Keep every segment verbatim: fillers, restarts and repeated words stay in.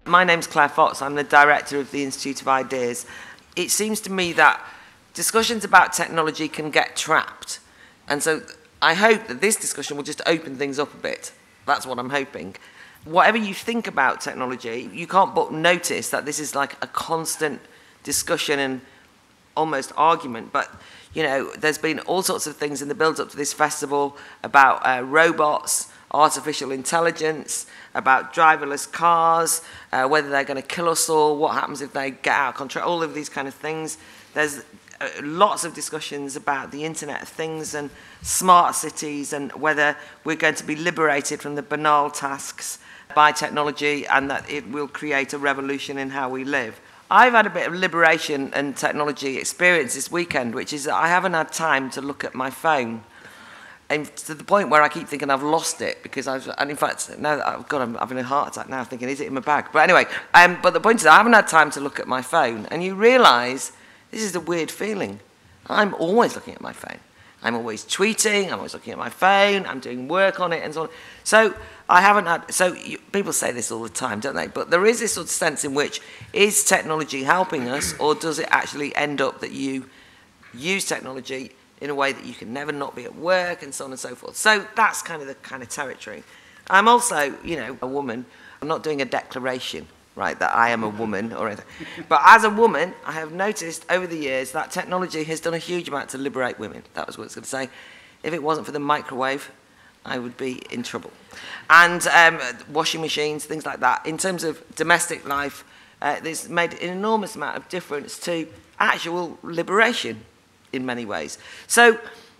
My name's Claire Fox. I'm the director of the Institute of Ideas. It seems to me that discussions about technology can get trapped. And so I hope that this discussion will just open things up a bit. That's what I'm hoping. Whatever you think about technology, you can't but notice that this is like a constant discussion and almost argument. But, you know, there's been all sorts of things in the build-up to this festival about uh, robots, artificial intelligence, about driverless cars, uh, whether they're going to kill us all, what happens if they get out of control, all of these kind of things. There's uh, lots of discussions about the Internet of Things and smart cities and whether we're going to be liberated from the banal tasks by technology and that it will create a revolution in how we live. I've had a bit of liberation and technology experience this weekend, which is that I haven't had time to look at my phone. And to the point where I keep thinking I've lost it because I've, and in fact, now that I've got, I'm having a heart attack now thinking, is it in my bag? But anyway, um, but the point is I haven't had time to look at my phone. And you realise this is a weird feeling. I'm always looking at my phone. I'm always tweeting, I'm always looking at my phone, I'm doing work on it and so on. So I haven't had, so you, people say this all the time, don't they? But there is this sort of sense in which, is technology helping us, or does it actually end up that you use technology in a way that you can never not be at work and so on and so forth? So that's kind of the kind of territory. I'm also, you know, a woman. I'm not doing a declaration, right, that I am a woman or anything. But as a woman, I have noticed over the years that technology has done a huge amount to liberate women. That was what I was going to say. If it wasn't for the microwave, I would be in trouble. And um, washing machines, things like that. In terms of domestic life, uh, this made an enormous amount of difference to actual liberation in many ways. So,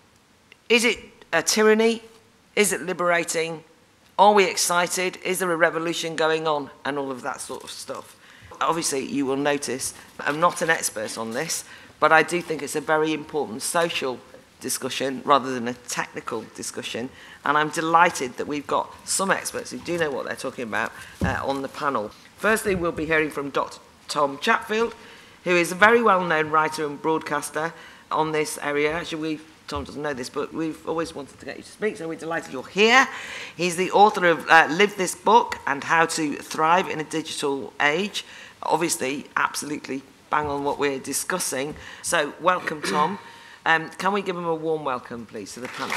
is it a tyranny? Is it liberating? Are we excited? Is there a revolution going on? And all of that sort of stuff. Obviously, you will notice I'm not an expert on this, but I do think it's a very important social discussion rather than a technical discussion. And I'm delighted that we've got some experts who do know what they're talking about uh, on the panel. Firstly, we'll be hearing from Doctor Tom Chatfield, who is a very well-known writer and broadcaster on this area. Actually, we Tom doesn't know this, but we've always wanted to get you to speak, so we're delighted you're here. He's the author of uh, Live This Book and How to Thrive in a Digital Age. Obviously, absolutely bang on what we're discussing. So, welcome, Tom. Um, can we give him a warm welcome, please, to the panel?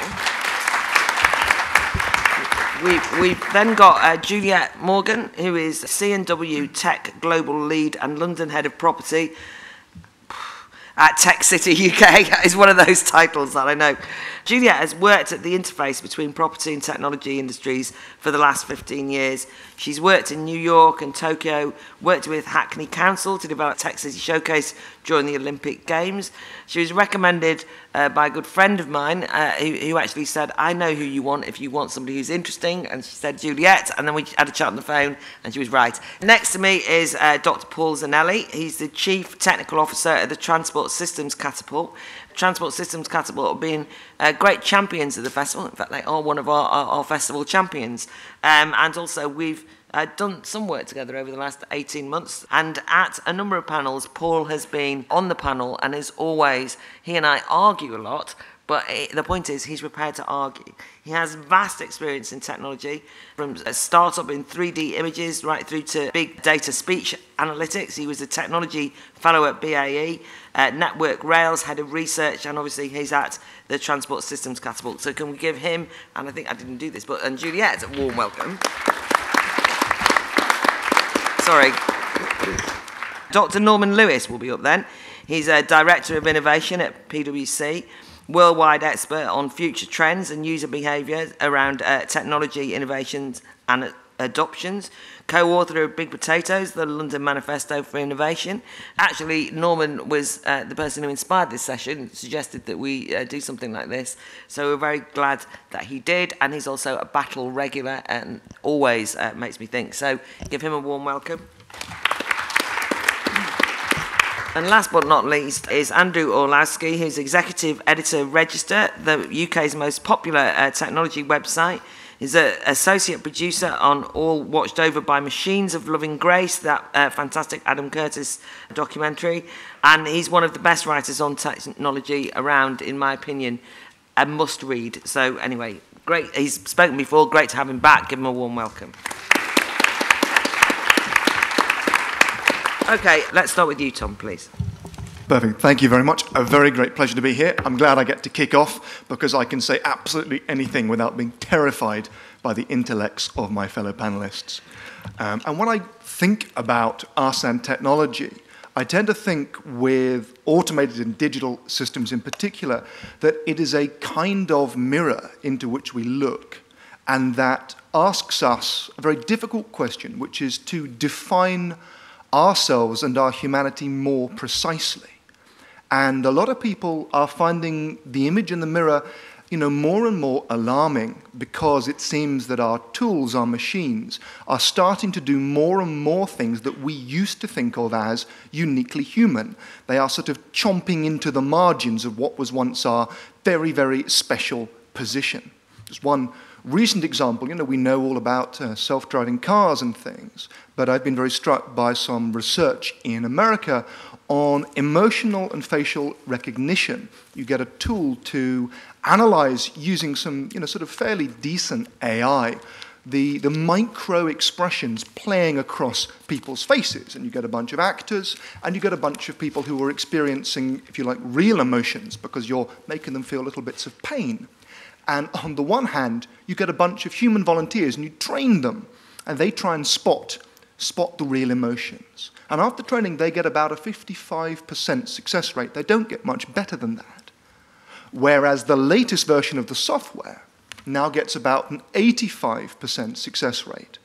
We've, we've then got uh, Juliette Morgan, who is C and W Tech Global Lead and London Head of Property at Tech City U K. Is one of those titles that I know. Juliette has worked at the interface between property and technology industries for the last fifteen years. She's worked in New York and Tokyo, worked with Hackney Council to develop Tech City Showcase during the Olympic Games. She was recommended uh, by a good friend of mine uh, who, who actually said, I know who you want if you want somebody who's interesting. And she said, Juliette. And then we had a chat on the phone and she was right. Next to me is uh, Doctor Paul Zanelli. He's the Chief Technical Officer at the Transport Systems Catapult. Transport Systems Catapult have been uh, great champions of the festival. In fact, they are one of our, our, our festival champions. Um, and also, we've uh, done some work together over the last eighteen months. And at a number of panels, Paul has been on the panel, and as always, he and I argue a lot. But it, the point is, he's prepared to argue. He has vast experience in technology, from a startup in three D images right through to big data speech analytics. He was a technology fellow at B A E, uh, Network Rails, head of research, and obviously he's at the Transport Systems Catapult. So can we give him, and I think I didn't do this, but and Juliette, a warm welcome. Sorry. Doctor Norman Lewis will be up then. He's a Director of Innovation at P W C. Worldwide expert on future trends and user behaviour around uh, technology innovations and adoptions. Co-author of Big Potatoes, the London Manifesto for Innovation. Actually, Norman was uh, the person who inspired this session, suggested that we uh, do something like this. So we're very glad that he did, and he's also a battle regular and always uh, makes me think. So give him a warm welcome. And last but not least is Andrew Orlowski, who's Executive Editor of Register, the U K's most popular uh, technology website. He's an associate producer on All Watched Over by Machines of Loving Grace, that uh, fantastic Adam Curtis documentary. And he's one of the best writers on technology around, in my opinion, a must read. So anyway, great. He's spoken before. Great to have him back. Give him a warm welcome. Okay, let's start with you, Tom, please. Perfect. Thank you very much. A very great pleasure to be here. I'm glad I get to kick off because I can say absolutely anything without being terrified by the intellects of my fellow panelists. Um, and when I think about us and technology, I tend to think with automated and digital systems in particular that it is a kind of mirror into which we look, and that asks us a very difficult question, which is to define ourselves and our humanity more precisely. And a lot of people are finding the image in the mirror, you know, more and more alarming because it seems that our tools, our machines, are starting to do more and more things that we used to think of as uniquely human. They are sort of chomping into the margins of what was once our very, very special position. Just one recent example, you know, we know all about uh, self-driving cars and things, but I've been very struck by some research in America on emotional and facial recognition. You get a tool to analyze using some, you know, sort of fairly decent A I, the, the micro expressions playing across people's faces. And you get a bunch of actors, and you get a bunch of people who are experiencing, if you like, real emotions because you're making them feel little bits of pain. And on the one hand, you get a bunch of human volunteers, and you train them, and they try and spot, spot the real emotions. And after training, they get about a fifty-five percent success rate. They don't get much better than that. Whereas the latest version of the software now gets about an eighty-five percent success rate.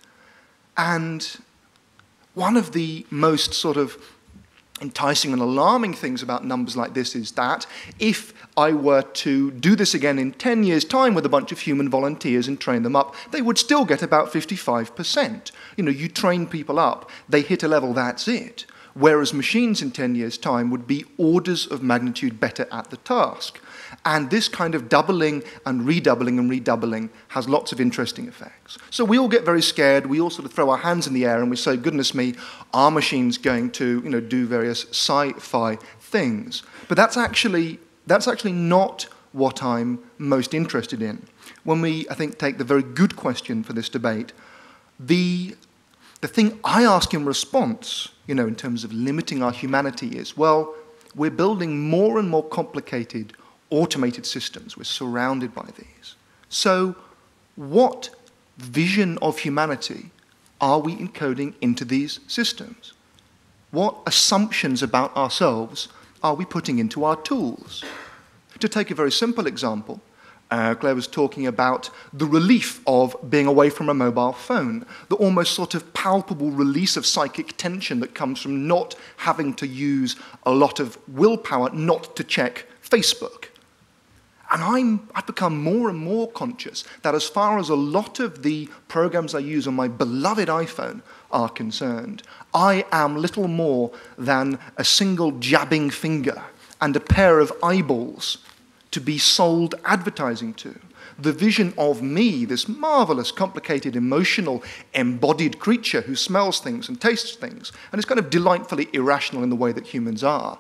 And one of the most sort of enticing and alarming things about numbers like this is that if I were to do this again in ten years' time with a bunch of human volunteers and train them up, they would still get about fifty-five percent. You know, you train people up, they hit a level, that's it. Whereas machines in ten years' time would be orders of magnitude better at the task. And this kind of doubling and redoubling and redoubling has lots of interesting effects. So we all get very scared, we all sort of throw our hands in the air and we say, goodness me, are machines going to, you know, do various sci-fi things? But that's actually, that's actually not what I'm most interested in. When we, I think, take the very good question for this debate, the, the thing I ask in response, you know, in terms of limiting our humanity is, well, we're building more and more complicated automated systems. We're surrounded by these. So what vision of humanity are we encoding into these systems? What assumptions about ourselves are we putting into our tools? To take a very simple example, uh, Claire was talking about the relief of being away from a mobile phone, the almost sort of palpable release of psychic tension that comes from not having to use a lot of willpower not to check Facebook. And I'm, I've become more and more conscious that as far as a lot of the programs I use on my beloved iPhone are concerned, I am little more than a single jabbing finger and a pair of eyeballs to be sold advertising to. The vision of me, this marvelous, complicated, emotional, embodied creature who smells things and tastes things, and is kind of delightfully irrational in the way that humans are.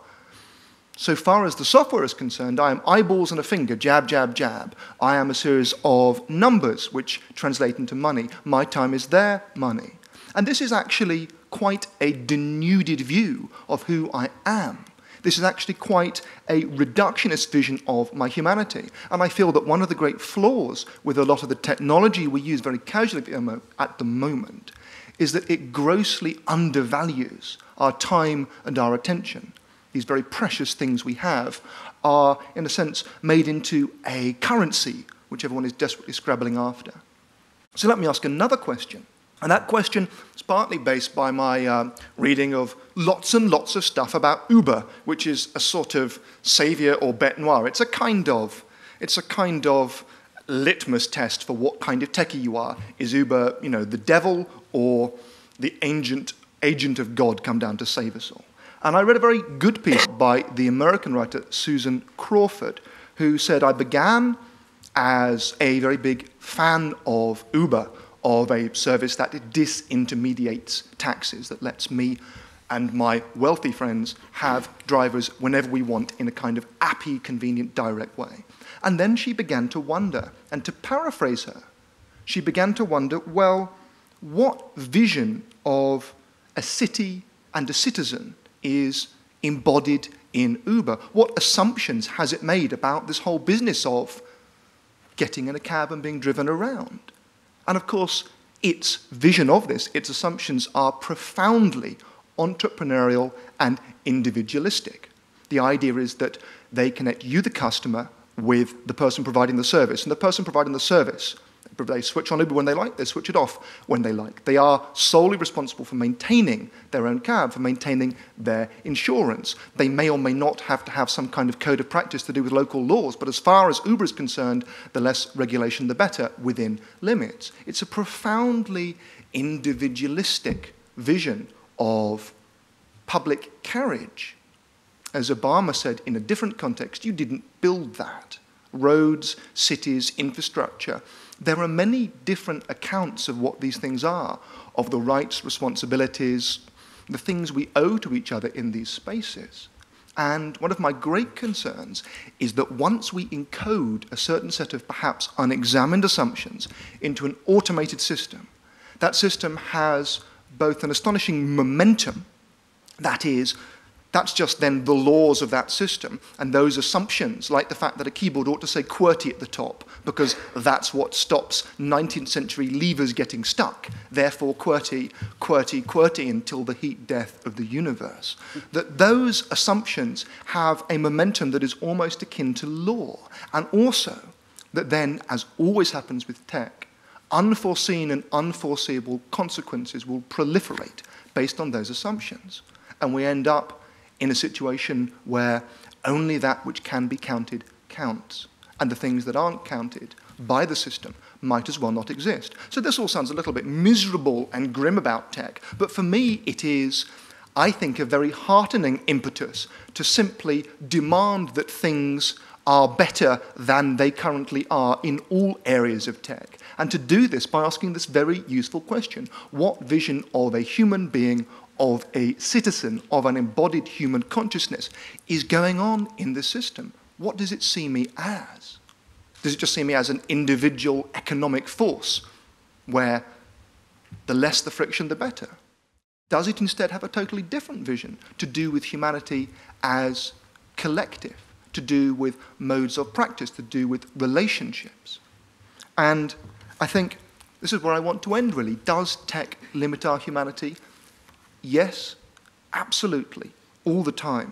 So far as the software is concerned, I am eyeballs and a finger, jab, jab, jab. I am a series of numbers which translate into money. My time is their money. And this is actually quite a denuded view of who I am. This is actually quite a reductionist vision of my humanity. And I feel that one of the great flaws with a lot of the technology we use very casually at the moment is that it grossly undervalues our time and our attention. These very precious things we have are, in a sense, made into a currency which everyone is desperately scrabbling after. So let me ask another question. And that question is partly based by my uh, reading of lots and lots of stuff about Uber, which is a sort of savior or bête noire. It's a kind of, it's a kind of litmus test for what kind of techie you are. Is Uber, you know, the devil or the ancient agent of God come down to save us all? And I read a very good piece by the American writer Susan Crawford, who said, I began as a very big fan of Uber, of a service that disintermediates taxis, that lets me and my wealthy friends have drivers whenever we want in a kind of appy, convenient, direct way. And then she began to wonder, and to paraphrase her, she began to wonder, well, what vision of a city and a citizen is embodied in Uber? What assumptions has it made about this whole business of getting in a cab and being driven around? And of course, its vision of this, its assumptions are profoundly entrepreneurial and individualistic. The idea is that they connect you, the customer, with the person providing the service. And the person providing the service, they switch on Uber when they like, they switch it off when they like. They are solely responsible for maintaining their own cab, for maintaining their insurance. They may or may not have to have some kind of code of practice to do with local laws, but as far as Uber is concerned, the less regulation, the better, within limits. It's a profoundly individualistic vision of public carriage. As Obama said in a different context, you didn't build that. Roads, cities, infrastructure. There are many different accounts of what these things are, of the rights, responsibilities, the things we owe to each other in these spaces. And one of my great concerns is that once we encode a certain set of perhaps unexamined assumptions into an automated system, that system has both an astonishing momentum, that is, that's just then the laws of that system, and those assumptions, like the fact that a keyboard ought to say QWERTY at the top, because that's what stops nineteenth century levers getting stuck. Therefore, QWERTY, QWERTY, QWERTY until the heat death of the universe. That those assumptions have a momentum that is almost akin to law, and also that then, as always happens with tech, unforeseen and unforeseeable consequences will proliferate based on those assumptions. And we end up in a situation where only that which can be counted counts, and the things that aren't counted by the system might as well not exist. So this all sounds a little bit miserable and grim about tech, but for me it is, I think, a very heartening impetus to simply demand that things are better than they currently are in all areas of tech, and to do this by asking this very useful question: what vision of a human being, of a citizen, of an embodied human consciousness is going on in this system? What does it see me as? Does it just see me as an individual economic force where the less the friction, the better? Does it instead have a totally different vision to do with humanity as collective, to do with modes of practice, to do with relationships? And I think this is where I want to end, really. Does tech limit our humanity? Yes, absolutely, all the time.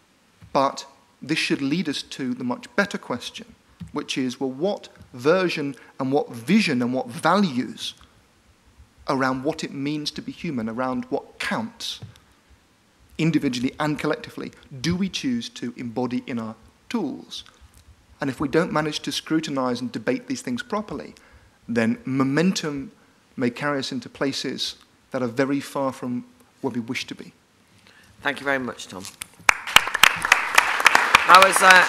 But this should lead us to the much better question, which is, well, what version and what vision and what values around what it means to be human, around what counts, individually and collectively, do we choose to embody in our tools? And if we don't manage to scrutinize and debate these things properly, then momentum may carry us into places that are very far from where we wish to be. Thank you very much, Tom. That was, uh,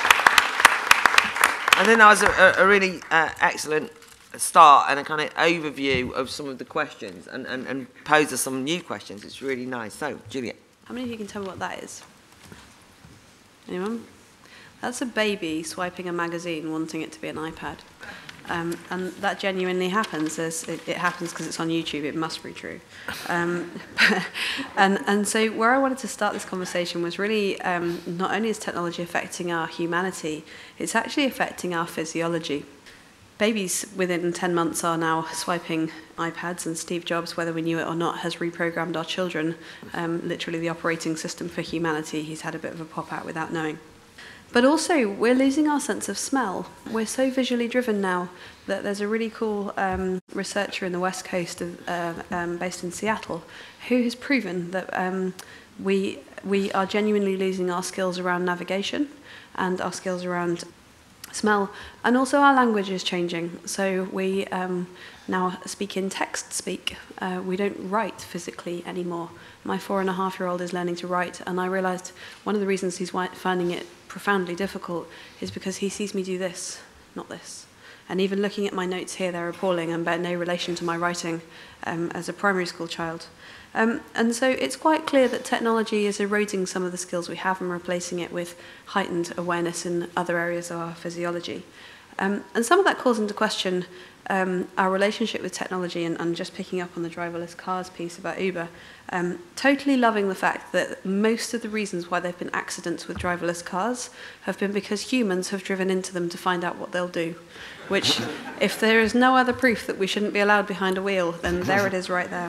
I think that was a, a really uh, excellent start and a kind of overview of some of the questions, and, and, and pose us some new questions. It's really nice. So, Juliette. How many of you can tell me what that is? Anyone? That's a baby swiping a magazine, wanting it to be an iPad. Um, and that genuinely happens. It, it happens because it's on YouTube. It must be true. Um, and, and so where I wanted to start this conversation was really, um, not only is technology affecting our humanity, it's actually affecting our physiology. Babies within ten months are now swiping iPads, and Steve Jobs, whether we knew it or not, has reprogrammed our children, um, literally the operating system for humanity. He's had a bit of a pop out without knowing. But also, we're losing our sense of smell. We're so visually driven now that there's a really cool um, researcher in the West Coast, of, uh, um, based in Seattle, who has proven that um, we, we are genuinely losing our skills around navigation and our skills around smell, and also our language is changing. So we um, now speak in text speak. Uh, we don't write physically anymore. My four and a half year old is learning to write, and I realized one of the reasons he's finding it profoundly difficult is because he sees me do this, not this. And even looking at my notes here, they're appalling and bear no relation to my writing um, as a primary school child. Um, and so it's quite clear that technology is eroding some of the skills we have and replacing it with heightened awareness in other areas of our physiology. Um, and some of that calls into question um, our relationship with technology, and, and just picking up on the driverless cars piece about Uber, um, totally loving the fact that most of the reasons why there have been accidents with driverless cars have been because humans have driven into them to find out what they'll do. Which, if there is no other proof that we shouldn't be allowed behind a wheel, then there it is right there.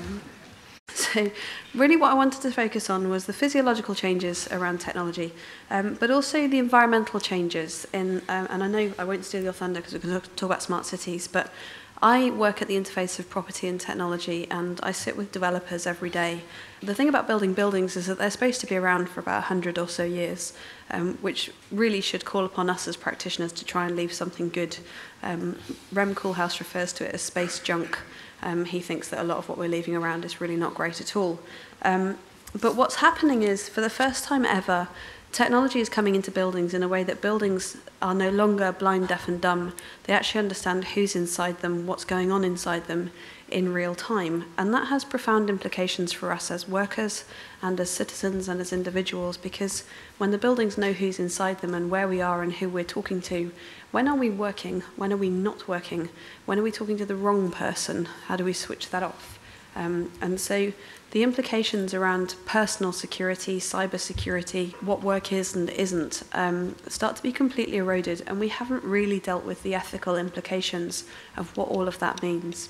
So really what I wanted to focus on was the physiological changes around technology, um, but also the environmental changes. In, um, and I know I won't steal your thunder because we're going to talk about smart cities, but I work at the interface of property and technology, and I sit with developers every day. The thing about building buildings is that they're supposed to be around for about one hundred or so years, um, which really should call upon us as practitioners to try and leave something good. Um, Rem Koolhaas refers to it as space junk. Um, he thinks that a lot of what we're leaving around is really not great at all. Um, but what's happening is, for the first time ever, technology is coming into buildings in a way that buildings are no longer blind, deaf and dumb. They actually understand who's inside them, what's going on inside them in real time. And that has profound implications for us as workers and as citizens and as individuals, because when the buildings know who's inside them and where we are and who we're talking to, when are we working? When are we not working? When are we talking to the wrong person? How do we switch that off? Um, and so the implications around personal security, cyber security, what work is and isn't, um, start to be completely eroded, and we haven't really dealt with the ethical implications of what all of that means.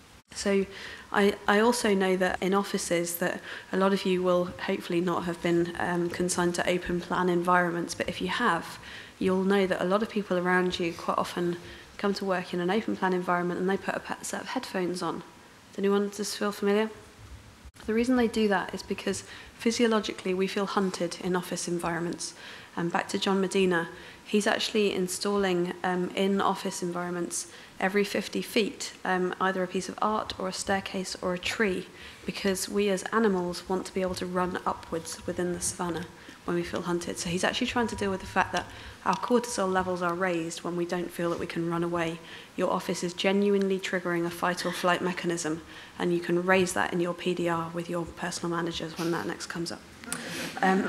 So I, I also know that in offices that a lot of you will hopefully not have been um, consigned to open plan environments, but if you have, you'll know that a lot of people around you quite often come to work in an open plan environment and they put a set of headphones on. Does anyone just feel familiar? The reason they do that is because physiologically we feel hunted in office environments. And back to John Medina, he's actually installing um, in office environments every fifty feet um, either a piece of art or a staircase or a tree, because we as animals want to be able to run upwards within the savannah when we feel hunted. So he's actually trying to deal with the fact that our cortisol levels are raised when we don't feel that we can run away. Your office is genuinely triggering a fight or flight mechanism, and you can raise that in your P D R with your personal managers when that next comes up. Um,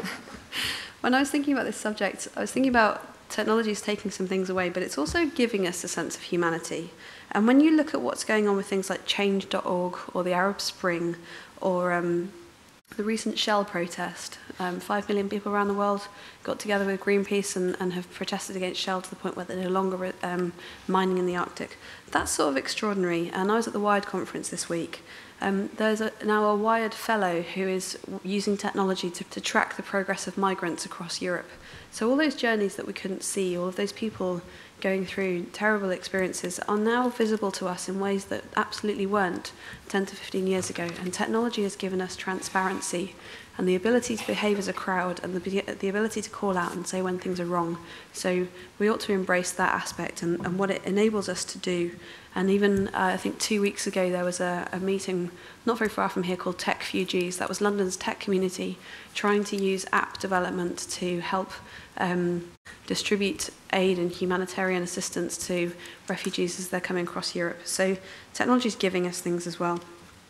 when I was thinking about this subject, I was thinking about technology is taking some things away, but it's also giving us a sense of humanity. And when you look at what's going on with things like change dot org or the Arab Spring or um, the recent Shell protest, um, five million people around the world got together with Greenpeace and, and have protested against Shell to the point where they're no longer um, mining in the Arctic. That's sort of extraordinary. And I was at the Wired conference this week. Um, there's a, now a Wired fellow who is using technology to, to track the progress of migrants across Europe. So all those journeys that we couldn't see, all of those people going through terrible experiences are now visible to us in ways that absolutely weren't ten to fifteen years ago. And technology has given us transparency and the ability to behave as a crowd and the, the ability to call out and say when things are wrong. So we ought to embrace that aspect and, and what it enables us to do. And even, uh, I think two weeks ago, there was a, a meeting not very far from here called Tech Refugees. That was London's tech community trying to use app development to help um, distribute aid and humanitarian assistance to refugees as they're coming across Europe. So technology is giving us things as well.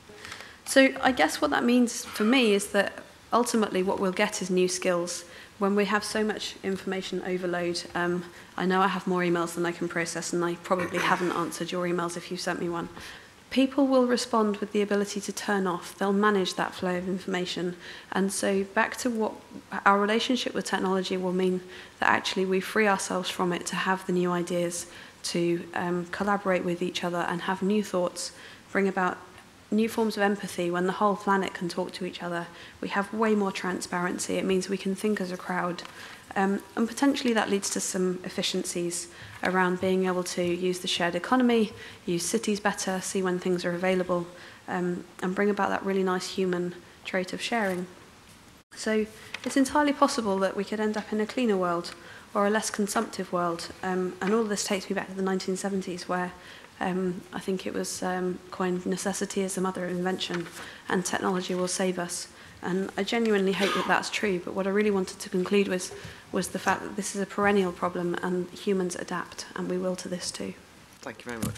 So I guess what that means for me is that ultimately what we'll get is new skills. When we have so much information overload, um, I know I have more emails than I can process, and I probably haven't answered your emails if you sent me one. People will respond with the ability to turn off. They'll manage that flow of information. And so back to what our relationship with technology will mean, that actually we free ourselves from it to have the new ideas, to um, collaborate with each other and have new thoughts, bring about new forms of empathy. When the whole planet can talk to each other, we have way more transparency. It means we can think as a crowd. Um, and potentially that leads to some efficiencies around being able to use the shared economy, use cities better, see when things are available, um, and bring about that really nice human trait of sharing. So it's entirely possible that we could end up in a cleaner world or a less consumptive world. Um, and all of this takes me back to the nineteen seventies, where Um, I think it was um, coined necessity is the mother of invention, and technology will save us. And I genuinely hope that that's true, but what I really wanted to conclude with was the fact that this is a perennial problem and humans adapt, and we will to this too. Thank you very much.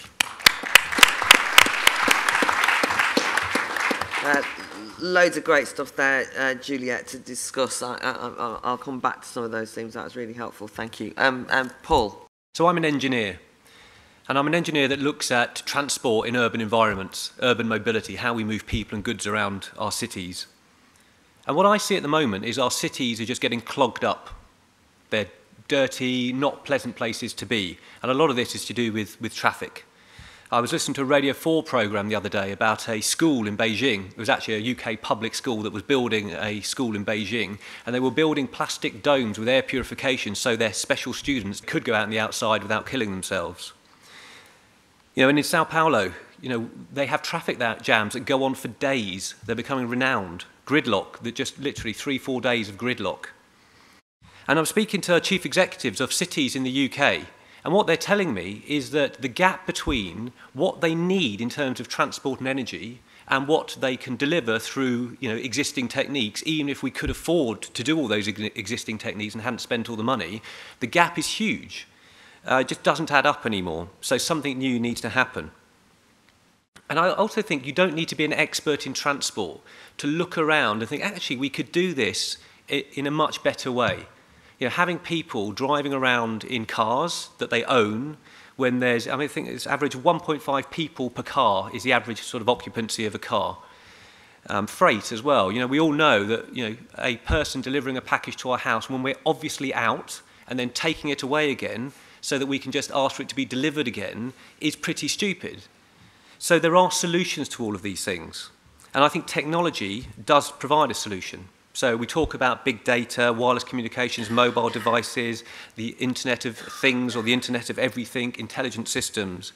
Uh, loads of great stuff there, uh, Juliette, to discuss. I, I, I'll come back to some of those things. That was really helpful. Thank you. Um, um, Paul. So I'm an engineer, and I'm an engineer that looks at transport in urban environments, urban mobility, how we move people and goods around our cities. And what I see at the moment is our cities are just getting clogged up. They're dirty, not pleasant places to be, and a lot of this is to do with, with traffic. I was listening to a Radio four programme the other day about a school in Beijing. It was actually a U K public school that was building a school in Beijing, and they were building plastic domes with air purification so their special students could go out in the outside without killing themselves. You know, and in Sao Paulo, you know, they have traffic jams that go on for days. They're becoming renowned. Gridlock, that just literally three, four days of gridlock. And I'm speaking to chief executives of cities in the U K, and what they're telling me is that the gap between what they need in terms of transport and energy and what they can deliver through, you know, existing techniques, even if we could afford to do all those ex existing techniques and hadn't spent all the money, the gap is huge. Uh, it just doesn't add up anymore. So something new needs to happen. And I also think you don't need to be an expert in transport to look around and think, actually, we could do this in a much better way. You know, having people driving around in cars that they own when there's, I mean, I think it's average one point five people per car is the average sort of occupancy of a car. Um, freight as well. You know, we all know that, you know, a person delivering a package to our house when we're obviously out and then taking it away again so that we can just ask for it to be delivered again is pretty stupid. So there are solutions to all of these things. And I think technology does provide a solution. So we talk about big data, wireless communications, mobile devices, the Internet of Things or the Internet of Everything, intelligent systems.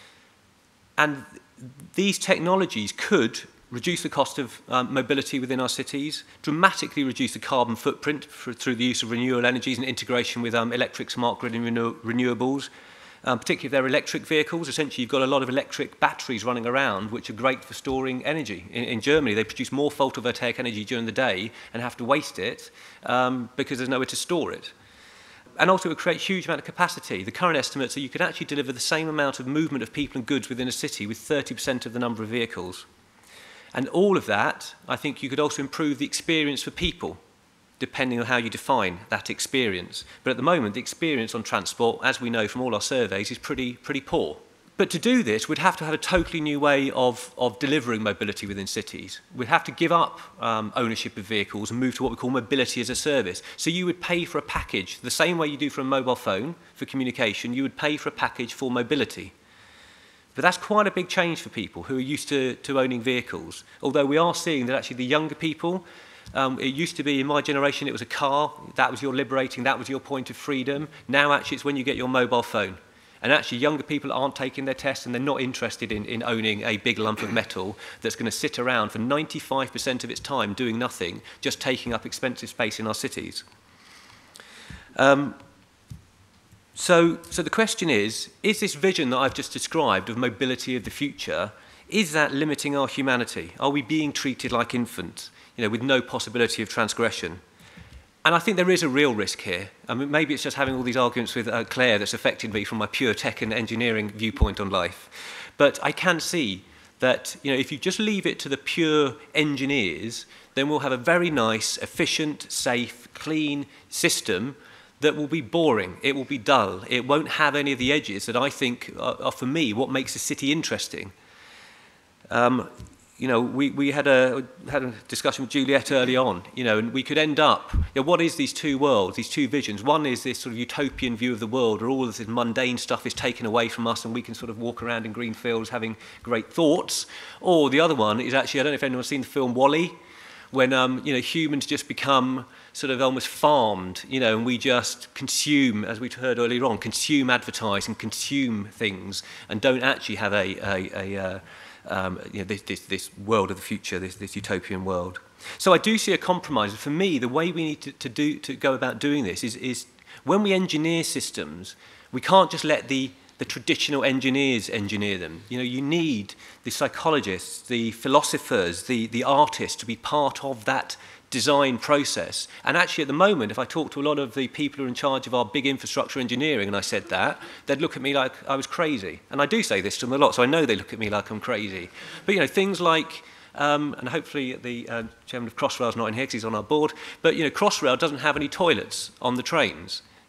And these technologies could reduce the cost of um, mobility within our cities, dramatically reduce the carbon footprint for, through the use of renewable energies and integration with um, electric smart grid and renew renewables. Um, particularly if they're electric vehicles. Essentially, you've got a lot of electric batteries running around, which are great for storing energy. In, in Germany, they produce more photovoltaic energy during the day and have to waste it um, because there's nowhere to store it. And also, it creates a huge amount of capacity. The current estimates are you could actually deliver the same amount of movement of people and goods within a city with thirty percent of the number of vehicles. And all of that, I think you could also improve the experience for people, depending on how you define that experience. But at the moment, the experience on transport, as we know from all our surveys, is pretty, pretty poor. But to do this, we'd have to have a totally new way of, of delivering mobility within cities. We'd have to give up um, ownership of vehicles and move to what we call mobility as a service. So you would pay for a package, the same way you do for a mobile phone, for communication, you would pay for a package for mobility. But that's quite a big change for people who are used to, to owning vehicles. Although we are seeing that actually the younger people, Um, it used to be, in my generation, it was a car. That was your liberating, that was your point of freedom. Now, actually, it's when you get your mobile phone. And actually, younger people aren't taking their tests and they're not interested in, in owning a big lump of metal that's going to sit around for ninety-five percent of its time doing nothing, just taking up expensive space in our cities. Um, so, so the question is, is this vision that I've just described of mobility of the future, is that limiting our humanity? Are we being treated like infants? You know, with no possibility of transgression. And I think there is a real risk here. I mean, maybe it's just having all these arguments with uh, Claire that's affected me from my pure tech and engineering viewpoint on life. But I can see that, you know, if you just leave it to the pure engineers, then we'll have a very nice, efficient, safe, clean system that will be boring. It will be dull. It won't have any of the edges that I think are, are for me, what makes a city interesting. Um, You know, we, we had, a, had a discussion with Juliette early on, you know, and we could end up, you know, what is these two worlds, these two visions? One is this sort of utopian view of the world where all of this mundane stuff is taken away from us and we can sort of walk around in green fields having great thoughts. Or the other one is actually, I don't know if anyone's seen the film WALL-E, when, um, you know, humans just become sort of almost farmed, you know, and we just consume, as we heard earlier on, consume advertising, consume things, and don't actually have a... a, a uh, Um, you know, this, this, this world of the future, this, this utopian world. So I do see a compromise. For me, the way we need to, to, do, to go about doing this is, is when we engineer systems, we can't just let the, the traditional engineers engineer them. You know, you need the psychologists, the philosophers, the, the artists to be part of that design process. And actually at the moment, if I talk to a lot of the people who are in charge of our big infrastructure engineering and I said that, they'd look at me like I was crazy. And I do say this to them a lot, so I know they look at me like I'm crazy. But, you know, things like, um, and hopefully the uh, chairman of Crossrail's not in here because he's on our board, but, you know, Crossrail doesn't have any toilets on the trains.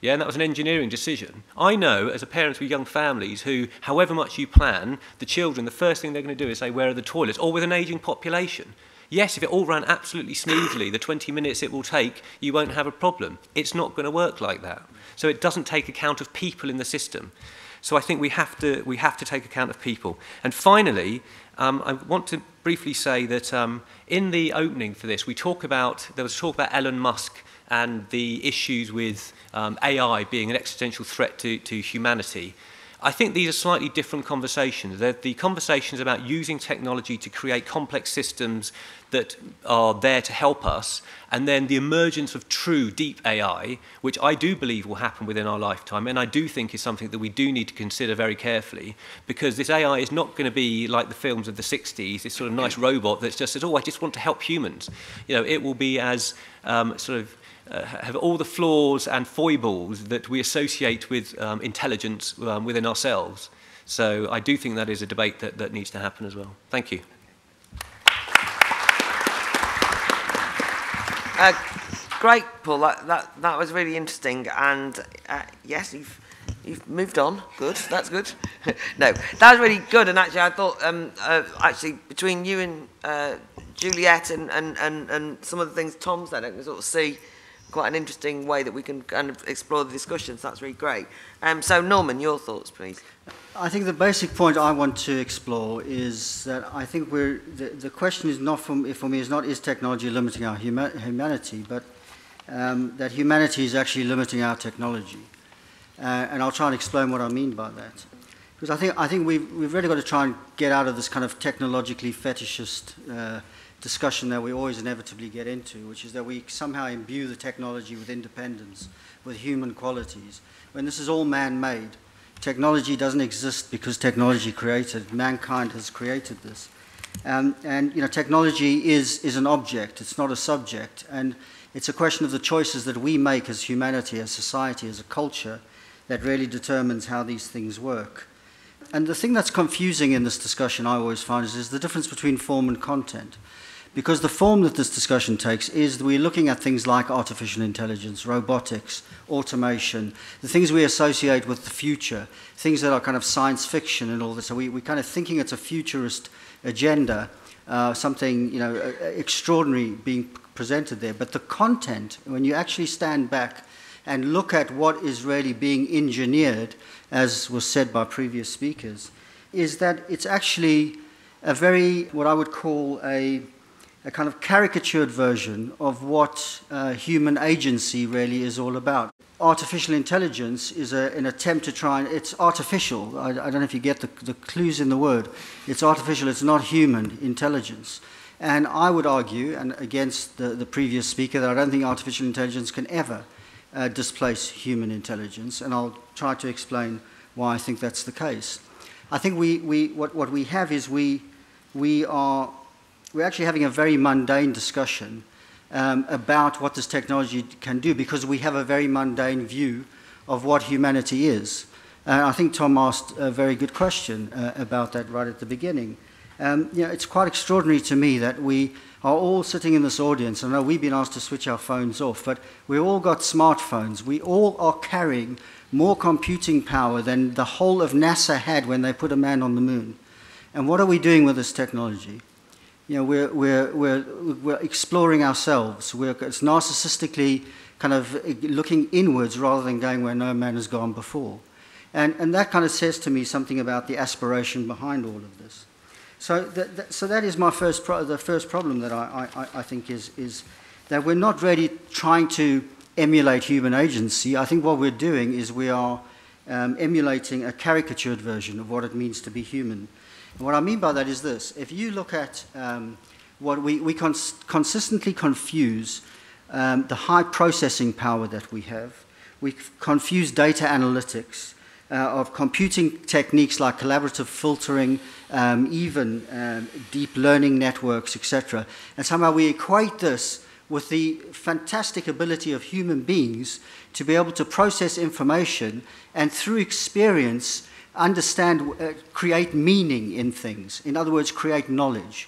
Yeah, and that was an engineering decision. I know, as a parent with young families who, however much you plan, the children, the first thing they're going to do is say, where are the toilets? Or with an ageing population. Yes, if it all ran absolutely smoothly, the twenty minutes it will take, you won't have a problem. It's not going to work like that. So it doesn't take account of people in the system. So I think we have to, we have to take account of people. And finally, um, I want to briefly say that um, in the opening for this, we talk about, there was talk about Elon Musk and the issues with um, A I being an existential threat to, to humanity. I think these are slightly different conversations. They're the conversations about using technology to create complex systems that are there to help us, and then the emergence of true, deep A I, which I do believe will happen within our lifetime, and I do think is something that we do need to consider very carefully, because this A I is not going to be like the films of the sixties, this sort of nice robot that just says, oh, I just want to help humans. You know, it will be as um, sort of Uh, have all the flaws and foibles that we associate with um, intelligence um, within ourselves. So I do think that is a debate that, that needs to happen as well. Thank you. Uh, great, Paul. That, that, that was really interesting. And uh, yes, you've, you've moved on. Good. That's good. No, that was really good. And actually, I thought, um, uh, actually, between you and uh, Juliette and, and, and, and some of the things Tom said, I can sort of see quite an interesting way that we can kind of explore the discussions. That's really great. Um, so, Norman, your thoughts, please. I think the basic point I want to explore is that I think we're, the, the question is not, for, for me, is not is technology limiting our huma humanity, but um, that humanity is actually limiting our technology. Uh, and I'll try and explain what I mean by that. Because I think, I think we've, we've really got to try and get out of this kind of technologically fetishist uh, discussion that we always inevitably get into, which is that we somehow imbue the technology with independence, with human qualities, when this is all man-made. Technology doesn't exist because technology created. Mankind has created this. Um, and you know, technology is, is an object, it's not a subject. And it's a question of the choices that we make as humanity, as society, as a culture, that really determines how these things work. And the thing that's confusing in this discussion, I always find, is, is the difference between form and content. Because the form that this discussion takes is that we're looking at things like artificial intelligence, robotics, automation, the things we associate with the future, things that are kind of science fiction and all this. So we, we're kind of thinking it's a futurist agenda, uh, something you know extraordinary being presented there. But the content, when you actually stand back and look at what is really being engineered, as was said by previous speakers, is that it's actually a very, what I would call a a kind of caricatured version of what uh, human agency really is all about. Artificial intelligence is a, an attempt to try and, it's artificial, I, I don't know if you get the, the clues in the word, it's artificial, it's not human intelligence. And I would argue, and against the, the previous speaker, that I don't think artificial intelligence can ever uh, displace human intelligence, and I'll try to explain why I think that's the case. I think we, we, what, what we have is we, we are We're actually having a very mundane discussion um, about what this technology can do, because we have a very mundane view of what humanity is. And I think Tom asked a very good question uh, about that right at the beginning. Um, you know, it's quite extraordinary to me that we are all sitting in this audience. I know we've been asked to switch our phones off, but we've all got smartphones. We all are carrying more computing power than the whole of NASA had when they put a man on the moon. And what are we doing with this technology? You know, we're, we're, we're, we're exploring ourselves. We're, it's narcissistically kind of looking inwards rather than going where no man has gone before. And, and that kind of says to me something about the aspiration behind all of this. So that, that, so that is my first pro the first problem that I, I, I think is, is that we're not really trying to emulate human agency. I think what we're doing is we are um, emulating a caricatured version of what it means to be human. And what I mean by that is this. If you look at um, what we, we cons consistently confuse um, the high processing power that we have, we confuse data analytics uh, of computing techniques like collaborative filtering, um, even um, deep learning networks, et cetera. And somehow we equate this with the fantastic ability of human beings to be able to process information and through experience understand, uh, create meaning in things. In other words, create knowledge.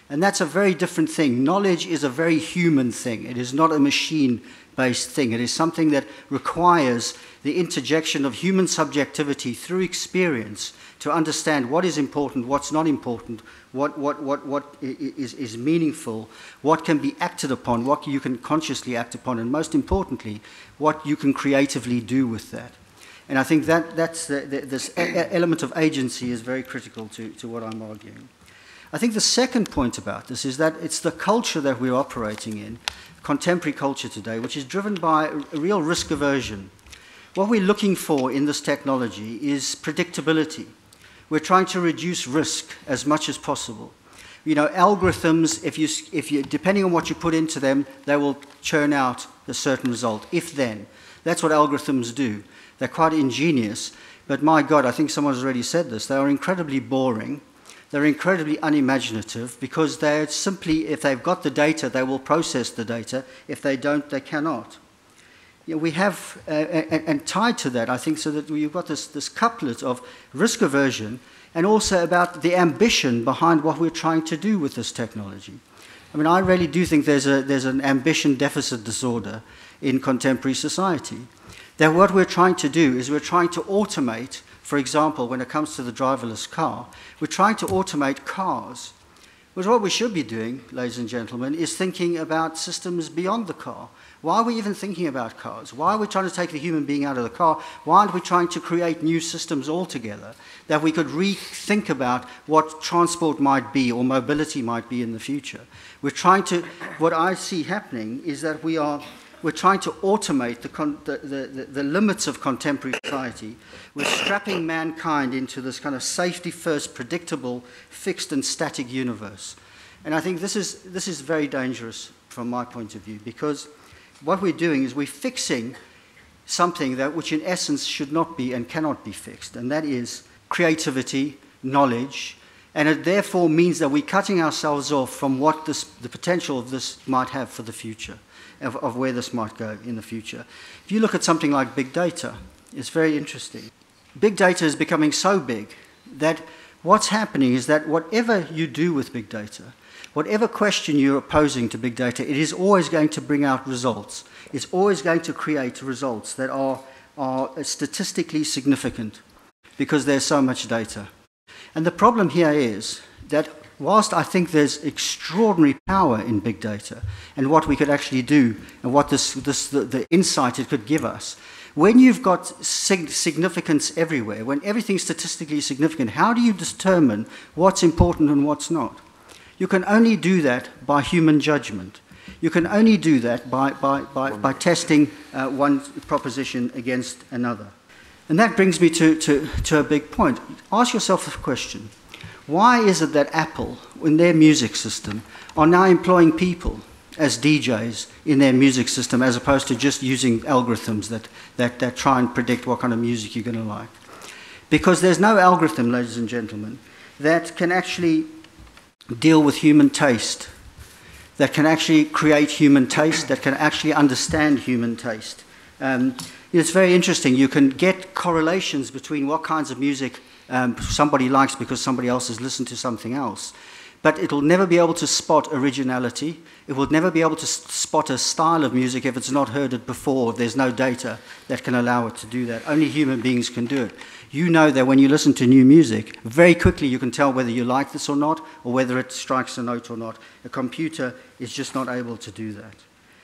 And that's a very different thing. Knowledge is a very human thing. It is not a machine-based thing. It is something that requires the interjection of human subjectivity through experience to understand what is important, what's not important, what, what, what, what is, is meaningful, what can be acted upon, what you can consciously act upon, and most importantly, what you can creatively do with that. And I think that that's the, the, this element of agency is very critical to, to what I'm arguing. I think the second point about this is that it's the culture that we're operating in, contemporary culture today, which is driven by a real risk aversion. What we're looking for in this technology is predictability. We're trying to reduce risk as much as possible. You know, algorithms, if you, if you, depending on what you put into them, they will churn out a certain result, if then. That's what algorithms do. They're quite ingenious, but my God, I think someone has already said this, they are incredibly boring. They're incredibly unimaginative because they're simply, if they've got the data, they will process the data. If they don't, they cannot. You know, we have, uh, and, and tied to that, I think, so that you've got this, this couplet of risk aversion and also about the ambition behind what we're trying to do with this technology. I mean, I really do think there's, a, there's an ambition deficit disorder in contemporary society. That what we're trying to do is we're trying to automate. For example, when it comes to the driverless car, we're trying to automate cars. But what we should be doing, ladies and gentlemen, is thinking about systems beyond the car. Why are we even thinking about cars? Why are we trying to take the human being out of the car? Why aren't we trying to create new systems altogether that we could rethink about what transport might be or mobility might be in the future? We're trying to, what I see happening is that we are We're trying to automate the, con the, the, the limits of contemporary society. We're strapping mankind into this kind of safety-first, predictable, fixed and static universe. And I think this is, this is very dangerous from my point of view, because what we're doing is we're fixing something that, which in essence should not be and cannot be fixed, and that is creativity, knowledge, and it therefore means that we're cutting ourselves off from what this, the potential of this might have for the future. Of, of where this might go in the future. If you look at something like big data, it's very interesting. Big data is becoming so big that what's happening is that whatever you do with big data, whatever question you're posing to big data, it is always going to bring out results. It's always going to create results that are, are statistically significant because there's so much data. And the problem here is that whilst I think there's extraordinary power in big data and what we could actually do and what this, this, the, the insight it could give us, when you've got sig significance everywhere, when everything's statistically significant, how do you determine what's important and what's not? You can only do that by human judgment. You can only do that by, by, by, by testing uh, one proposition against another. And that brings me to, to, to a big point. Ask yourself a question. Why is it that Apple, in their music system, are now employing people as D Js in their music system as opposed to just using algorithms that, that, that try and predict what kind of music you're going to like? Because there's no algorithm, ladies and gentlemen, that can actually deal with human taste, that can actually create human taste, that can actually understand human taste. Um, it's very interesting. You can get correlations between what kinds of music Um, somebody likes because somebody else has listened to something else. But it'll never be able to spot originality. It will never be able to spot a style of music if it's not heard it before. There's no data that can allow it to do that. Only human beings can do it. You know that when you listen to new music, very quickly you can tell whether you like this or not, or whether it strikes a note or not. A computer is just not able to do that.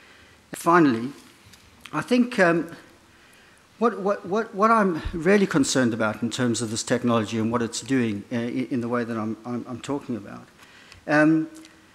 Finally, I think um, What, what, what, what I'm really concerned about in terms of this technology and what it's doing uh, in, in the way that I'm, I'm, I'm talking about um,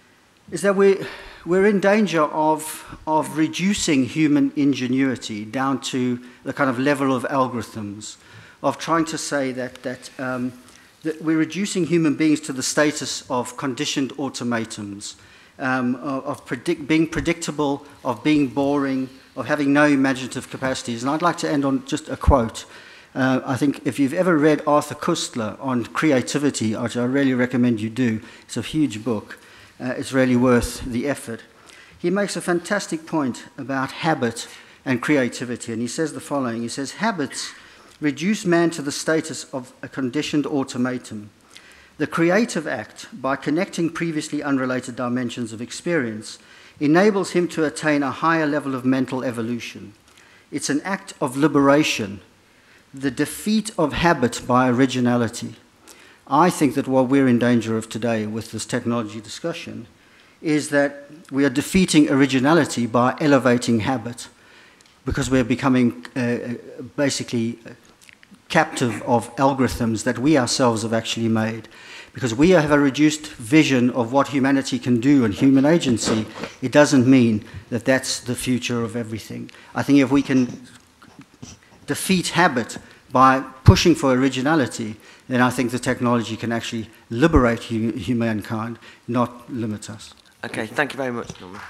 is that we're, we're in danger of, of reducing human ingenuity down to the kind of level of algorithms, of trying to say that, that, um, that we're reducing human beings to the status of conditioned automatons, um, of, of predict, being predictable, of being boring, of having no imaginative capacities. And I'd like to end on just a quote. Uh, I think if you've ever read Arthur Koestler on creativity, which I really recommend you do, it's a huge book. Uh, it's really worth the effort. He makes a fantastic point about habit and creativity, and he says the following. He says, habits reduce man to the status of a conditioned automaton. The creative act, by connecting previously unrelated dimensions of experience, enables him to attain a higher level of mental evolution. It's an act of liberation, the defeat of habit by originality. I think that what we're in danger of today with this technology discussion is that we are defeating originality by elevating habit, because we're becoming uh, basically captive of algorithms that we ourselves have actually made. Because we have a reduced vision of what humanity can do and human agency, it doesn't mean that that's the future of everything. I think if we can defeat habit by pushing for originality, then I think the technology can actually liberate hu humankind, not limit us. Okay, thank you very much, Norman.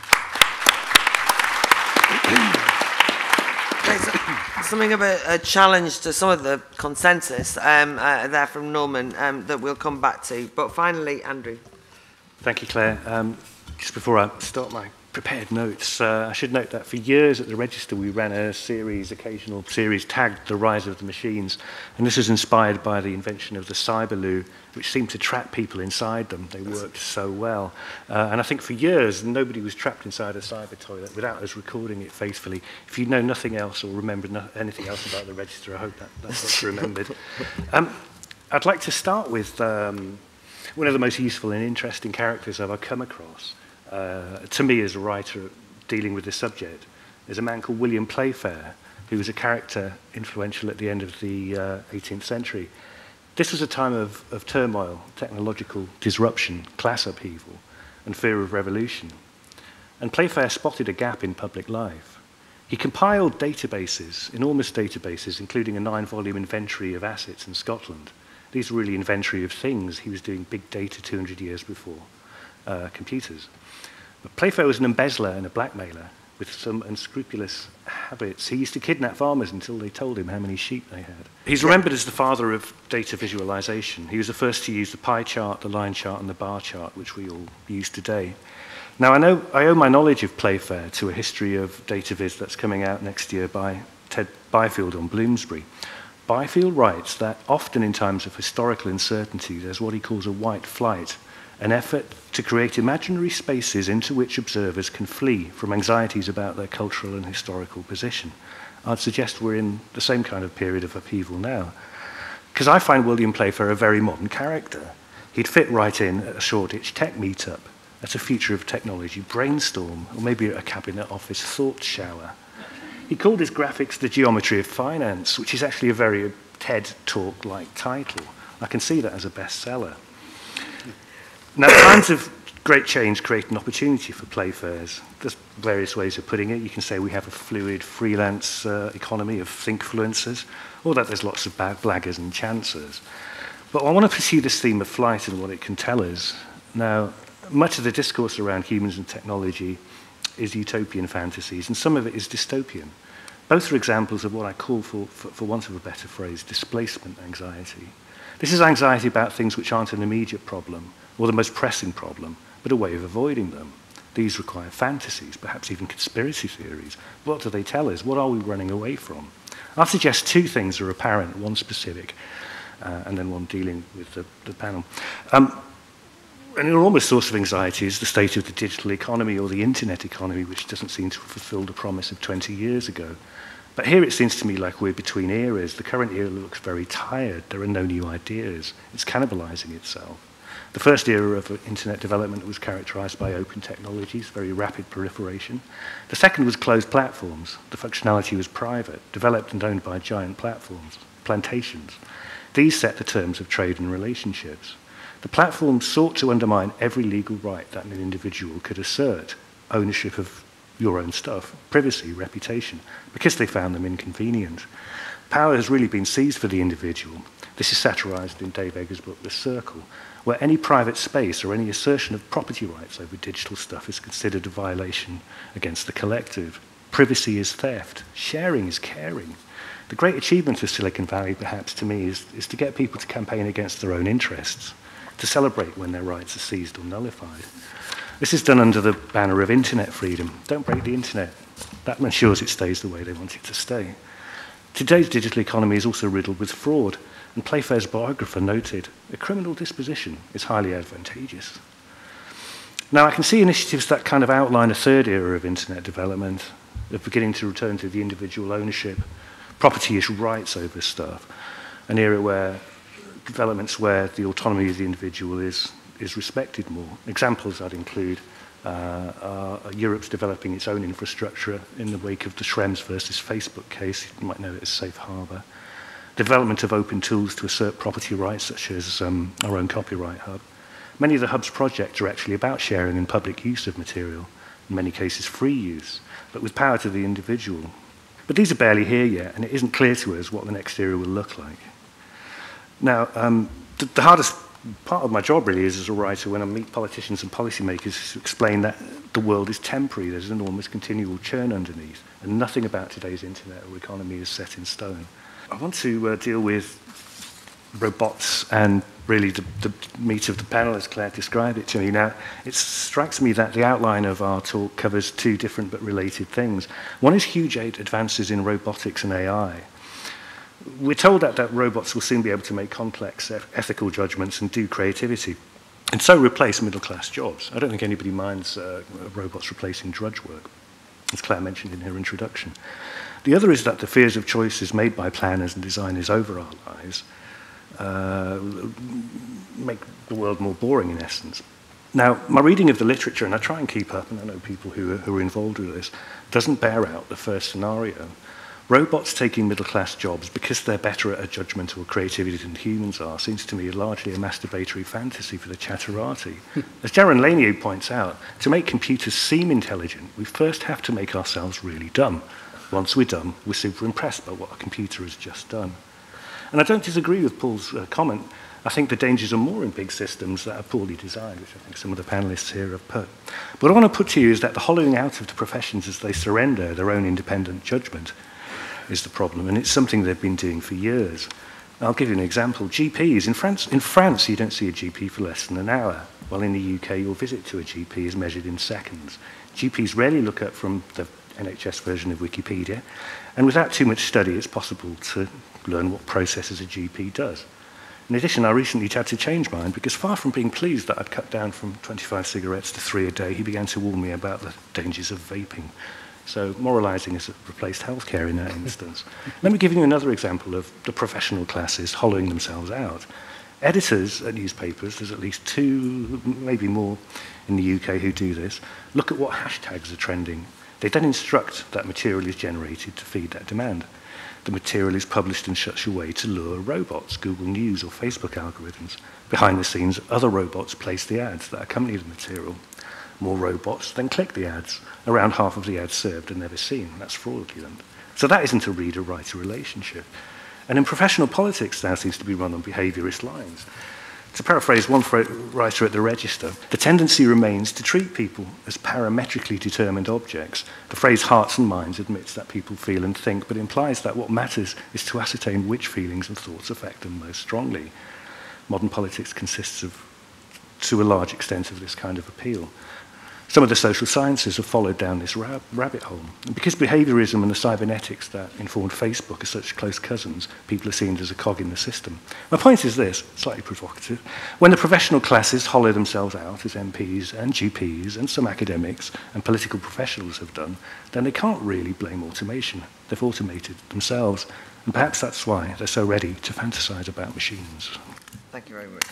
There's something of a, a challenge to some of the consensus um, uh, there from Norman um, that we'll come back to. But finally, Andrew. Thank you, Claire. Um, just before I start my prepared notes, uh, I should note that for years at the Register we ran a series, occasional series, tagged The Rise of the Machines. And this was inspired by the invention of the Cyberloo, which seemed to trap people inside them. They worked so well. Uh, and I think for years, nobody was trapped inside a cyber toilet without us recording it faithfully. If you know nothing else or remember no anything else about the Register, I hope that, that's what's remembered. Um, I'd like to start with um, one of the most useful and interesting characters I've ever come across. Uh, to me, as a writer dealing with this subject, is a man called William Playfair, who was a character influential at the end of the uh, eighteenth century. This was a time of, of turmoil, technological disruption, class upheaval, and fear of revolution. And Playfair spotted a gap in public life. He compiled databases, enormous databases, including a nine-volume inventory of assets in Scotland. These were really inventory of things. He was doing big data two hundred years before uh, computers. But Playfair was an embezzler and a blackmailer with some unscrupulous habits. He used to kidnap farmers until they told him how many sheep they had. He's remembered as the father of data visualization. He was the first to use the pie chart, the line chart, and the bar chart, which we all use today. Now, I know I owe my knowledge of Playfair to a history of data viz that's coming out next year by Ted Byfield on Bloomsbury. Byfield writes that often in times of historical uncertainty, there's what he calls a white flight, an effort to create imaginary spaces into which observers can flee from anxieties about their cultural and historical position. I'd suggest we're in the same kind of period of upheaval now. Because I find William Playfair a very modern character. He'd fit right in at a Shoreditch tech meetup, at a future of technology brainstorm, or maybe at a cabinet office thought shower. He called his graphics the geometry of finance, which is actually a very TED Talk-like title. I can see that as a bestseller. Now, times of great change create an opportunity for Playfairs. There's various ways of putting it. You can say we have a fluid, freelance uh, economy of thinkfluencers, or that there's lots of blaggers and chancers. But I want to pursue this theme of flight and what it can tell us. Now, much of the discourse around humans and technology is utopian fantasies, and some of it is dystopian. Both are examples of what I call, for, for, for want of a better phrase, displacement anxiety. This is anxiety about things which aren't an immediate problem, or the most pressing problem, but a way of avoiding them. These require fantasies, perhaps even conspiracy theories. What do they tell us? What are we running away from? I'll suggest two things are apparent, one specific, uh, and then one dealing with the, the panel. Um, an enormous source of anxiety is the state of the digital economy or the internet economy, which doesn't seem to have fulfilled the promise of twenty years ago. But here it seems to me like we're between eras. The current era looks very tired. There are no new ideas. It's cannibalizing itself. The first era of internet development was characterized by open technologies, very rapid proliferation. The second was closed platforms. The functionality was private, developed and owned by giant platforms, plantations. These set the terms of trade and relationships. The platforms sought to undermine every legal right that an individual could assert, ownership of your own stuff, privacy, reputation, because they found them inconvenient. Power has really been seized for the individual. This is satirized in Dave Egger's book, The Circle, where any private space or any assertion of property rights over digital stuff is considered a violation against the collective. Privacy is theft. Sharing is caring. The great achievement of Silicon Valley, perhaps, to me, is, is to get people to campaign against their own interests, to celebrate when their rights are seized or nullified. This is done under the banner of internet freedom. Don't break the internet. That ensures it stays the way they want it to stay. Today's digital economy is also riddled with fraud, and Playfair's biographer noted, a criminal disposition is highly advantageous. Now, I can see initiatives that kind of outline a third era of internet development, of beginning to return to the individual ownership, property-ish rights over stuff, an era where developments where the autonomy of the individual is, is respected more. Examples I'd include uh, are Europe's developing its own infrastructure in the wake of the Schrems versus Facebook case. You might know it as Safe Harbor. Development of open tools to assert property rights, such as um, our own copyright hub. Many of the hub's projects are actually about sharing and public use of material, in many cases free use, but with power to the individual. But these are barely here yet, and it isn't clear to us what the next era will look like. Now, um, the, the hardest part of my job really is as a writer when I meet politicians and policymakers to explain that the world is temporary, there's an enormous continual churn underneath, and nothing about today's internet or economy is set in stone. I want to uh, deal with robots and really the, the meat of the panel, as Claire described it to me. Now, it strikes me that the outline of our talk covers two different but related things. One is huge advances in robotics and A I. We're told that, that robots will soon be able to make complex ethical judgments and do creativity, and so replace middle-class jobs. I don't think anybody minds uh, robots replacing drudge work, as Claire mentioned in her introduction. The other is that the fears of choices made by planners and designers over our lives uh, make the world more boring, in essence. Now, my reading of the literature, and I try and keep up, and I know people who are, who are involved with this, doesn't bear out the first scenario. Robots taking middle-class jobs because they're better at a judgment or creativity than humans are seems to me largely a masturbatory fantasy for the chatterati. As Jaron Lanier points out, to make computers seem intelligent, we first have to make ourselves really dumb. Once we're dumb, we're super impressed by what a computer has just done. And I don't disagree with Paul's uh, comment. I think the dangers are more in big systems that are poorly designed, which I think some of the panelists here have put. But what I want to put to you is that the hollowing out of the professions as they surrender their own independent judgment is the problem, and it's something they've been doing for years. I'll give you an example. G Ps. In France, in France, you don't see a G P for less than an hour, while in the U K, your visit to a G P is measured in seconds. G Ps rarely look up from the N H S version of Wikipedia, and without too much study, it's possible to learn what processes a G P does. In addition, I recently had to change mine because far from being pleased that I'd cut down from twenty-five cigarettes to three a day, he began to warn me about the dangers of vaping. So moralizing has replaced healthcare in that instance. Let me give you another example of the professional classes hollowing themselves out. Editors at newspapers, there's at least two, maybe more in the U K who do this, look at what hashtags are trending. They then instruct that material is generated to feed that demand. The material is published in such a way to lure robots, Google News or Facebook algorithms. Behind the scenes, other robots place the ads that accompany the material. More robots then click the ads. Around half of the ads served are never seen. That's fraudulent. So that isn't a reader-writer relationship. And in professional politics now seems to be run on behaviourist lines. To paraphrase one writer at the Register, the tendency remains to treat people as parametrically determined objects. The phrase hearts and minds admits that people feel and think, but implies that what matters is to ascertain which feelings and thoughts affect them most strongly. Modern politics consists of, to a large extent, of this kind of appeal. Some of the social sciences have followed down this rab rabbit hole. And because behaviourism and the cybernetics that informed Facebook are such close cousins, people are seen as a cog in the system. My point is this, slightly provocative. When the professional classes hollow themselves out, as M Ps and G Ps and some academics and political professionals have done, then they can't really blame automation. They've automated themselves. And perhaps that's why they're so ready to fantasise about machines. Thank you very much.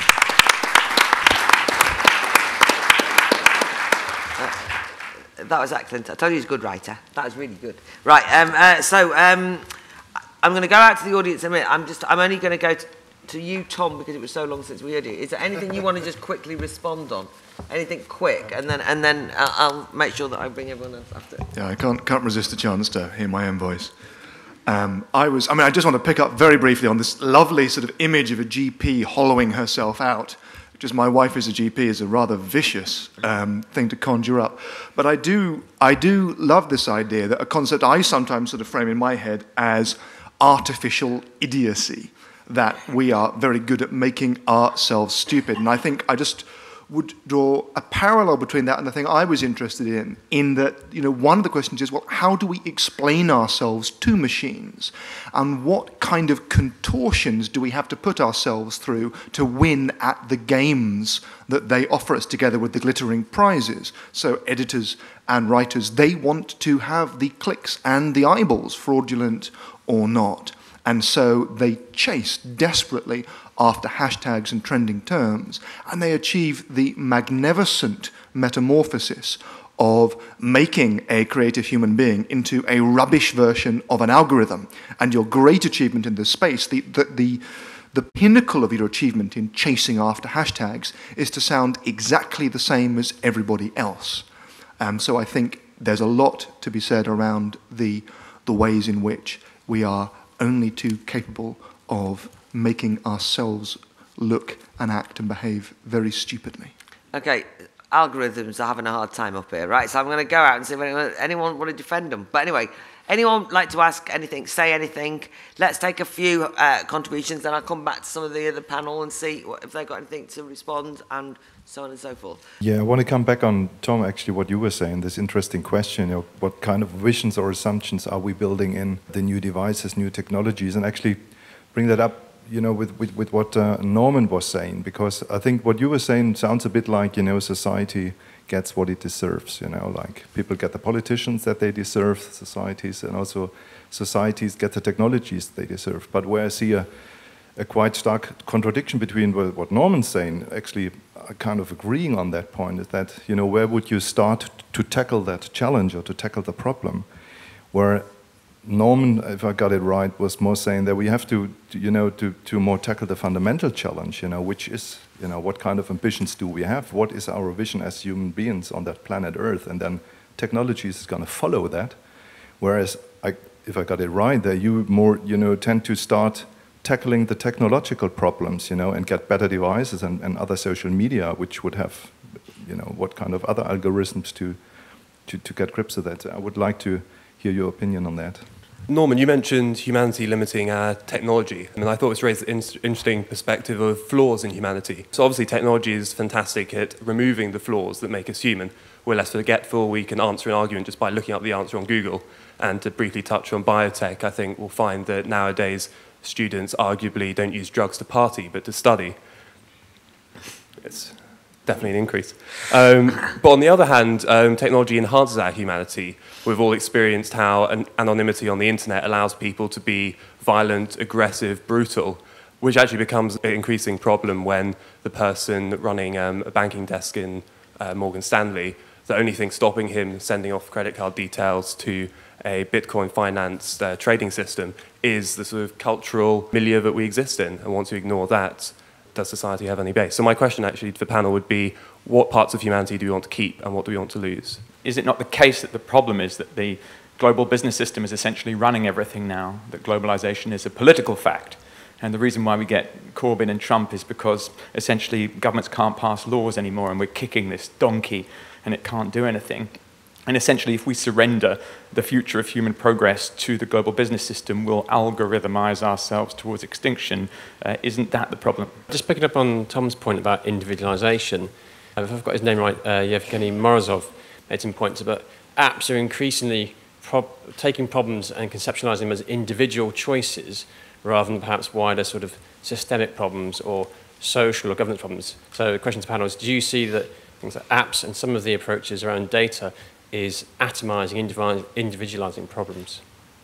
That was excellent. I told you he's a good writer. That was really good. Right, um, uh, so um, I'm going to go out to the audience in a minute. I'm, just, I'm only going to go to, to you, Tom, because it was so long since we heard you. Is there anything you want to just quickly respond on? Anything quick? And then, and then I'll, I'll make sure that I bring everyone else after. Yeah, I can't, can't resist the chance to hear my own voice. Um, I was, I mean, I just want to pick up very briefly on this lovely sort of image of a G P hollowing herself out. Just my wife is a G P is a rather vicious um, thing to conjure up. But I do, I do love this idea that a concept I sometimes sort of frame in my head as artificial idiocy, that we are very good at making ourselves stupid. And I think I just would draw a parallel between that and the thing I was interested in, in that, you know, one of the questions is, well, how do we explain ourselves to machines? And what kind of contortions do we have to put ourselves through to win at the games that they offer us together with the glittering prizes? So editors and writers, they want to have the clicks and the eyeballs, fraudulent or not. And so they chase desperately after hashtags and trending terms, and they achieve the magnificent metamorphosis of making a creative human being into a rubbish version of an algorithm. And your great achievement in this space, the, the, the, the pinnacle of your achievement in chasing after hashtags, is to sound exactly the same as everybody else. Um, so I think there's a lot to be said around the, the ways in which we are only too capable of making ourselves look and act and behave very stupidly. Okay, algorithms are having a hard time up here, right? So I'm going to go out and see if anyone, anyone want to defend them. But anyway, anyone like to ask anything, say anything? Let's take a few uh, contributions, then I'll come back to some of the other panel and see what, if they've got anything to respond, and so on and so forth. Yeah, I want to come back on, Tom, actually what you were saying, this interesting question, you know, what kind of visions or assumptions are we building in the new devices, new technologies, and actually bring that up, you know, with, with, with what uh, Norman was saying, because I think what you were saying sounds a bit like, you know, society gets what it deserves, you know, like people get the politicians that they deserve, societies, and also societies get the technologies they deserve. But where I see a, a quite stark contradiction between what Norman's saying, actually kind of agreeing on that point, is that, you know, where would you start to tackle that challenge or to tackle the problem? Where Norman, if I got it right, was more saying that we have to, to you know, to, to more tackle the fundamental challenge, you know, which is, you know, what kind of ambitions do we have? What is our vision as human beings on that planet Earth? And then technology is going to follow that. Whereas, I, if I got it right, that you more, you know, tend to start tackling the technological problems, you know, and get better devices and, and other social media, which would have, you know, what kind of other algorithms to, to, to get grips with that. I would like to hear your opinion on that. Norman, you mentioned humanity limiting our technology, and I thought this raised an interesting perspective of flaws in humanity. So obviously technology is fantastic at removing the flaws that make us human. We're less forgetful, we can answer an argument just by looking up the answer on Google. And to briefly touch on biotech, I think we'll find that nowadays students arguably don't use drugs to party, but to study. It's definitely an increase. Um, but on the other hand, um, technology enhances our humanity. We've all experienced how an anonymity on the internet allows people to be violent, aggressive, brutal, which actually becomes an increasing problem when the person running um, a banking desk in uh, Morgan Stanley, the only thing stopping him sending off credit card details to a Bitcoin financed uh, trading system is the sort of cultural milieu that we exist in. And once you ignore that, does society have any base? So my question actually to the panel would be, what parts of humanity do we want to keep and what do we want to lose? Is it not the case that the problem is that the global business system is essentially running everything now, that globalization is a political fact? And the reason why we get Corbyn and Trump is because essentially governments can't pass laws anymore and we're kicking this donkey and it can't do anything. And essentially, if we surrender the future of human progress to the global business system, we'll algorithmize ourselves towards extinction. Uh, isn't that the problem? Just picking up on Tom's point about individualization, uh, if I've got his name right, uh, Yevgeny Morozov made some points about apps are increasingly prob taking problems and conceptualizing them as individual choices rather than perhaps wider sort of systemic problems or social or governance problems. So the question to the panel is, do you see that things like apps and some of the approaches around data is atomizing, individualizing problems?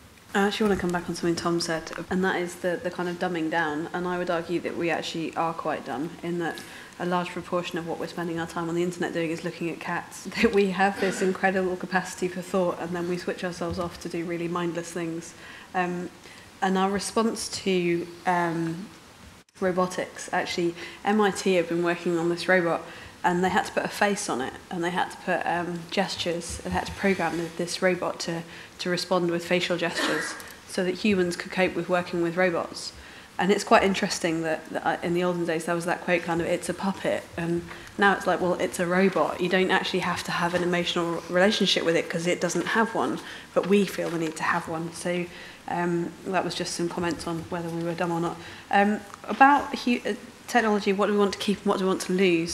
I actually want to come back on something Tom said, and that is the, the kind of dumbing down. And I would argue that we actually are quite dumb, in that a large proportion of what we're spending our time on the internet doing is looking at cats. That we have this incredible capacity for thought, and then we switch ourselves off to do really mindless things. Um, and our response to um, robotics, actually, M I T have been working on this robot, and they had to put a face on it, and they had to put um, gestures, and they had to program this robot to, to respond with facial gestures so that humans could cope with working with robots. And it's quite interesting that, that in the olden days there was that quote kind of, it's a puppet, and now it's like, well, it's a robot. You don't actually have to have an emotional relationship with it because it doesn't have one, but we feel the need to have one. So um, that was just some comments on whether we were dumb or not. Um, about hu technology, what do we want to keep and what do we want to lose?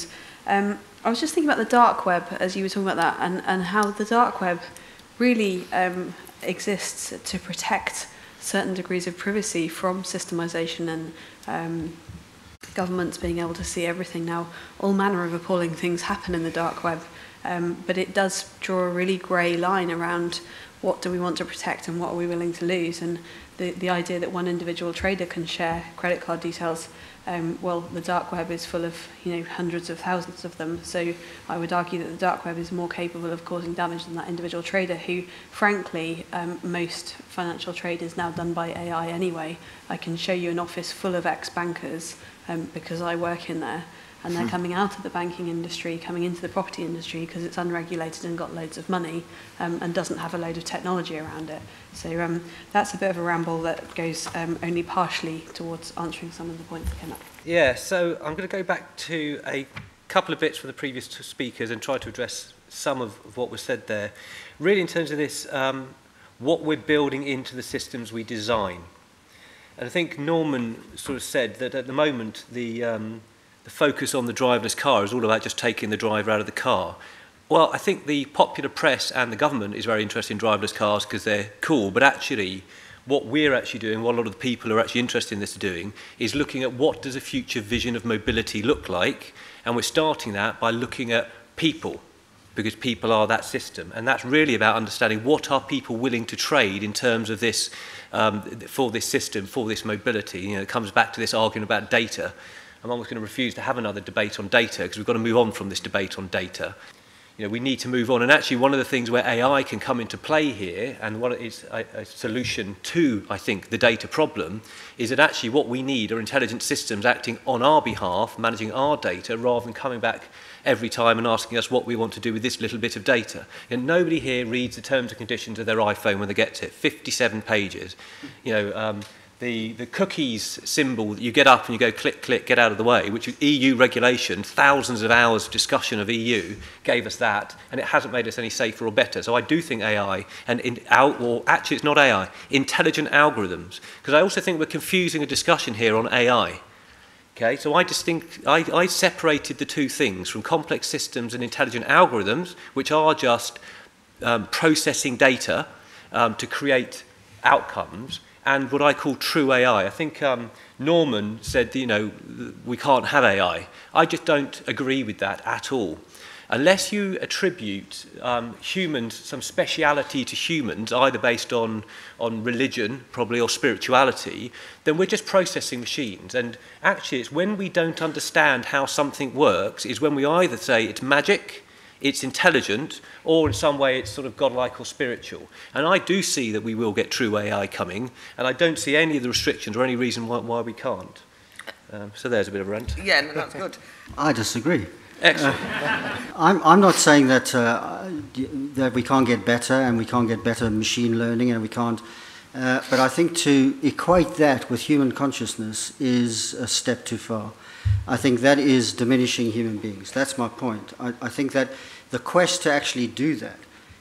Um, I was just thinking about the dark web as you were talking about that, and, and how the dark web really um, exists to protect certain degrees of privacy from systemization and um, governments being able to see everything. Now, all manner of appalling things happen in the dark web, um, but it does draw a really grey line around what do we want to protect and what are we willing to lose. And the, the idea that one individual trader can share credit card details, um, well, the dark web is full of, you know, hundreds of thousands of them. So I would argue that the dark web is more capable of causing damage than that individual trader who, frankly, um, most financial trade is now done by A I anyway. I can show you an office full of ex-bankers um, because I work in there, and they're coming out of the banking industry, coming into the property industry because it's unregulated and got loads of money um, and doesn't have a load of technology around it. So um, that's a bit of a ramble that goes um, only partially towards answering some of the points that came up. Yeah, so I'm going to go back to a couple of bits from the previous two speakers and try to address some of, of what was said there. Really in terms of this, um, what we're building into the systems we design. And I think Norman sort of said that at the moment the um, the focus on the driverless car is all about just taking the driver out of the car. Well, I think the popular press and the government is very interested in driverless cars because they're cool, but actually what we're actually doing, what a lot of the people who are actually interested in this are doing, is looking at what does a future vision of mobility look like, and we're starting that by looking at people, because people are that system. And that's really about understanding what are people willing to trade in terms of this, um, for this system, for this mobility. You know, it comes back to this argument about data. I'm almost going to refuse to have another debate on data because we've got to move on from this debate on data. You know, we need to move on. And actually one of the things where A I can come into play here, and what is a, a solution to, I think, the data problem, is that actually what we need are intelligent systems acting on our behalf, managing our data, rather than coming back every time and asking us what we want to do with this little bit of data. And nobody here reads the terms and conditions of their iPhone when they get to it. fifty-seven pages. You know, um, The, the cookies symbol that you get up and you go click, click, get out of the way, which is E U regulation, thousands of hours of discussion of E U gave us that, and it hasn't made us any safer or better. So I do think A I, and in, or actually it's not A I, intelligent algorithms, because I also think we're confusing a discussion here on A I. Okay, so I, distinct, I, I separated the two things from complex systems and intelligent algorithms, which are just um, processing data um, to create outcomes, and what I call true A I. I think um, Norman said, you know, we can't have A I. I just don't agree with that at all. Unless you attribute um, humans, some speciality to humans, either based on, on religion, probably, or spirituality, then we're just processing machines. And actually, it's when we don't understand how something works, is when we either say it's magic, it's intelligent, or in some way it's sort of godlike or spiritual. And I do see that we will get true A I coming, and I don't see any of the restrictions or any reason why, why we can't. Um, so there's a bit of a rant. Yeah, no, that's good. I disagree. Excellent. Uh, I'm, I'm not saying that, uh, that we can't get better, and we can't get better machine learning, and we can't... Uh, but I think to equate that with human consciousness is a step too far. I think that is diminishing human beings. That's my point. I, I think that the quest to actually do that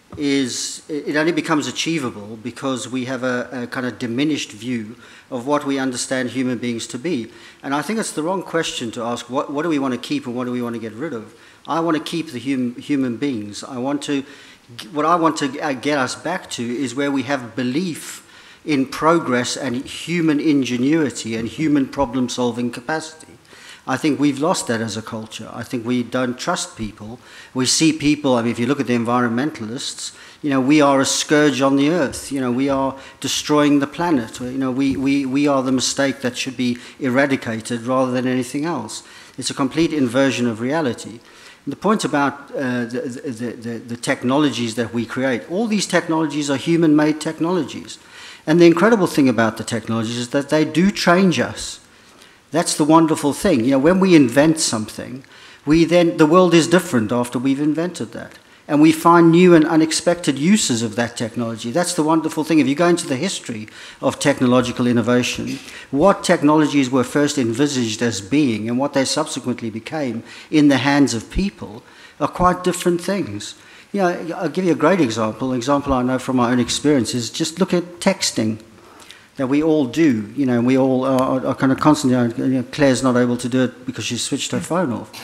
is, it only becomes achievable because we have a, a kind of diminished view of what we understand human beings to be. And I think it's the wrong question to ask, what, what do we want to keep and what do we want to get rid of? I want to keep the hum, human beings. I want to, what I want to get us back to is where we have belief in progress and human ingenuity and human problem-solving capacity. I think we've lost that as a culture. I think we don't trust people. We see people, I mean, if you look at the environmentalists, you know, we are a scourge on the earth. You know, we are destroying the planet. You know, we, we, we are the mistake that should be eradicated rather than anything else. It's a complete inversion of reality. And the point about uh, the, the, the, the technologies that we create, all these technologies are human-made technologies. And the incredible thing about the technologies is that they do change us. That's the wonderful thing. You know, when we invent something, we then, the world is different after we've invented that. And we find new and unexpected uses of that technology. That's the wonderful thing. If you go into the history of technological innovation, what technologies were first envisaged as being and what they subsequently became in the hands of people are quite different things. You know, I'll give you a great example. An example I know from my own experience is just look at texting. That we all do, you know, we all are, are kind of constantly, you know, Claire's not able to do it because she switched her phone off.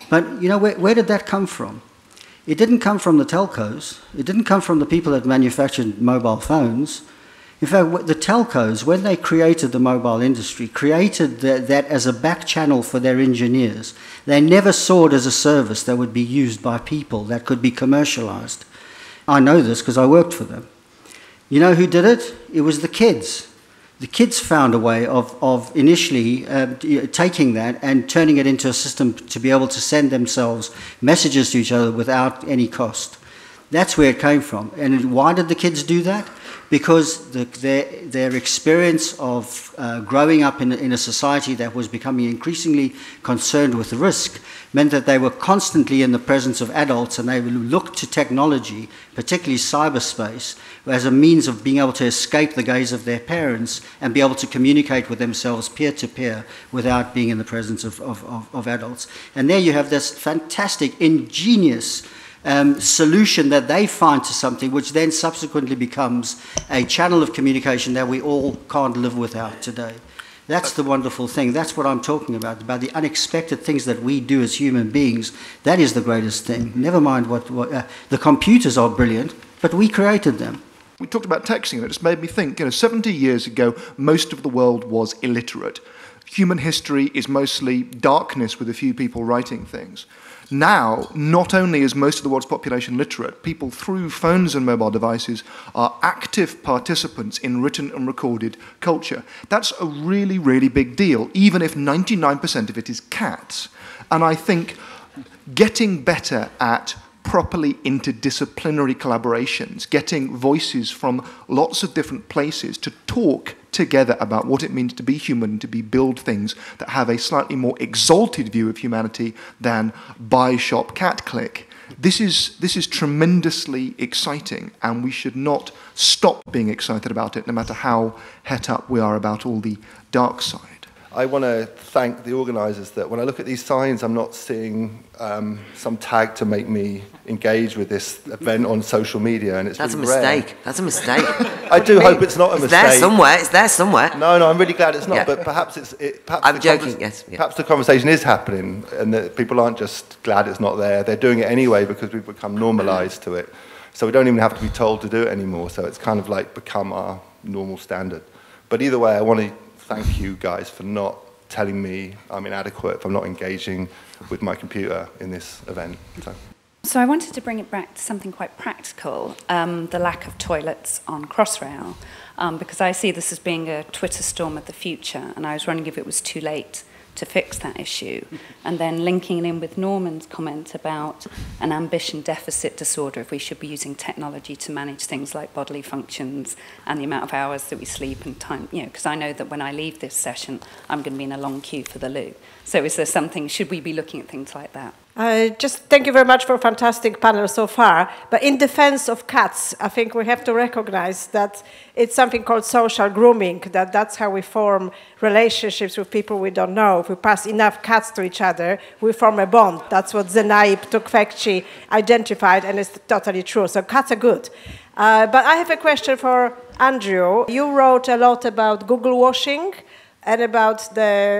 But, you know, where, where did that come from? It didn't come from the telcos. It didn't come from the people that manufactured mobile phones. In fact, the telcos, when they created the mobile industry, created that, that as a back channel for their engineers. They never saw it as a service that would be used by people, that could be commercialized. I know this because I worked for them. You know who did it? It was the kids. The kids found a way of, of initially uh, taking that and turning it into a system to be able to send themselves messages to each other without any cost. That's where it came from. And why did the kids do that? Because the, their, their experience of uh, growing up in, in a society that was becoming increasingly concerned with risk meant that they were constantly in the presence of adults, and they looked to technology, particularly cyberspace, as a means of being able to escape the gaze of their parents and be able to communicate with themselves peer-to-peer without being in the presence of, of, of, of adults. And there you have this fantastic, ingenious Um, solution that they find to something, which then subsequently becomes a channel of communication that we all can't live without today. That's the wonderful thing. That's what I'm talking about, about the unexpected things that we do as human beings. That is the greatest thing. Never mind what, what uh, the computers are brilliant, but we created them. We talked about texting, and it just made me think, you know, seventy years ago, most of the world was illiterate. Human history is mostly darkness with a few people writing things. Now, not only is most of the world's population literate, people through phones and mobile devices are active participants in written and recorded culture. That's a really, really big deal, even if ninety-nine percent of it is cats. And I think getting better at properly interdisciplinary collaborations, getting voices from lots of different places to talk together about what it means to be human, to be build things that have a slightly more exalted view of humanity than buy, shop, cat click. This is, this is tremendously exciting, and we should not stop being excited about it, no matter how het up we are about all the dark side. I want to thank the organisers that when I look at these signs, I'm not seeing um, some tag to make me engage with this event on social media, and it's That's really a mistake. rare. That's a mistake. I do hope it's not a it's mistake. It's there somewhere. It's there somewhere. No, no, I'm really glad it's not. Yeah. But perhaps it's. It, perhaps I'm the joking. Yes. Yeah. Perhaps the conversation is happening, and that people aren't just glad it's not there. They're doing it anyway because we've become normalised to it. So we don't even have to be told to do it anymore. So it's kind of like become our normal standard. But either way, I want to thank you guys for not telling me I'm inadequate if I'm not engaging with my computer in this event. So, so I wanted to bring it back to something quite practical, um, the lack of toilets on Crossrail, um, because I see this as being a Twitter storm of the future, and I was wondering if it was too late to fix that issue. And then linking in with Norman's comment about an ambition deficit disorder, if we should be using technology to manage things like bodily functions and the amount of hours that we sleep and time, you know, because I know that when I leave this session, I'm going to be in a long queue for the loo. So is there something, should we be looking at things like that? Uh, just thank you very much for a fantastic panel so far. But in defense of cats, I think we have to recognize that it's something called social grooming, that that's how we form relationships with people we don't know. If we pass enough cats to each other, we form a bond. That's what Zenaib Tokvekci identified, and it's totally true. So cats are good. Uh, but I have a question for Andrew. You wrote a lot about Google washing and about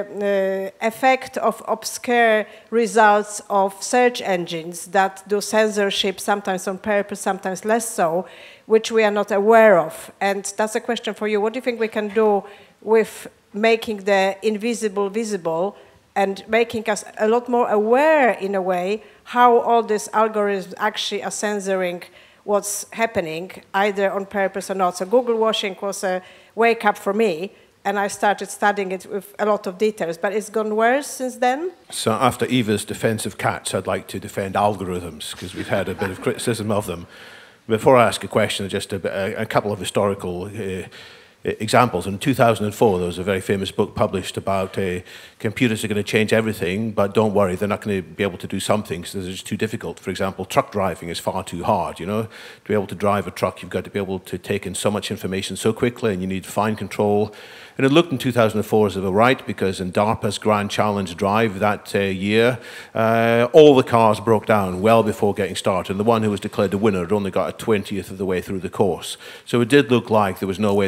the uh, effect of obscure results of search engines that do censorship, sometimes on purpose, sometimes less so, which we are not aware of. And that's a question for you. What do you think we can do with making the invisible visible and making us a lot more aware, in a way, how all these algorithms actually are censoring what's happening, either on purpose or not? So Google washing was a wake-up for me, and I started studying it with a lot of details, but it's gone worse since then. So after Eva's defense of cats, I'd like to defend algorithms, because we've had a bit of criticism of them. Before I ask a question, just a, a couple of historical uh, examples. In two thousand four, there was a very famous book published about uh, computers are going to change everything, but don't worry, they're not going to be able to do some things. They're just too difficult. For example, truck driving is far too hard. You know, to be able to drive a truck, you've got to be able to take in so much information so quickly, and you need fine control. And it looked in two thousand four as if it were right, because in DARPA's Grand Challenge Drive that uh, year, uh, all the cars broke down well before getting started. And the one who was declared the winner had only got a twentieth of the way through the course. So it did look like there was no way these algorithms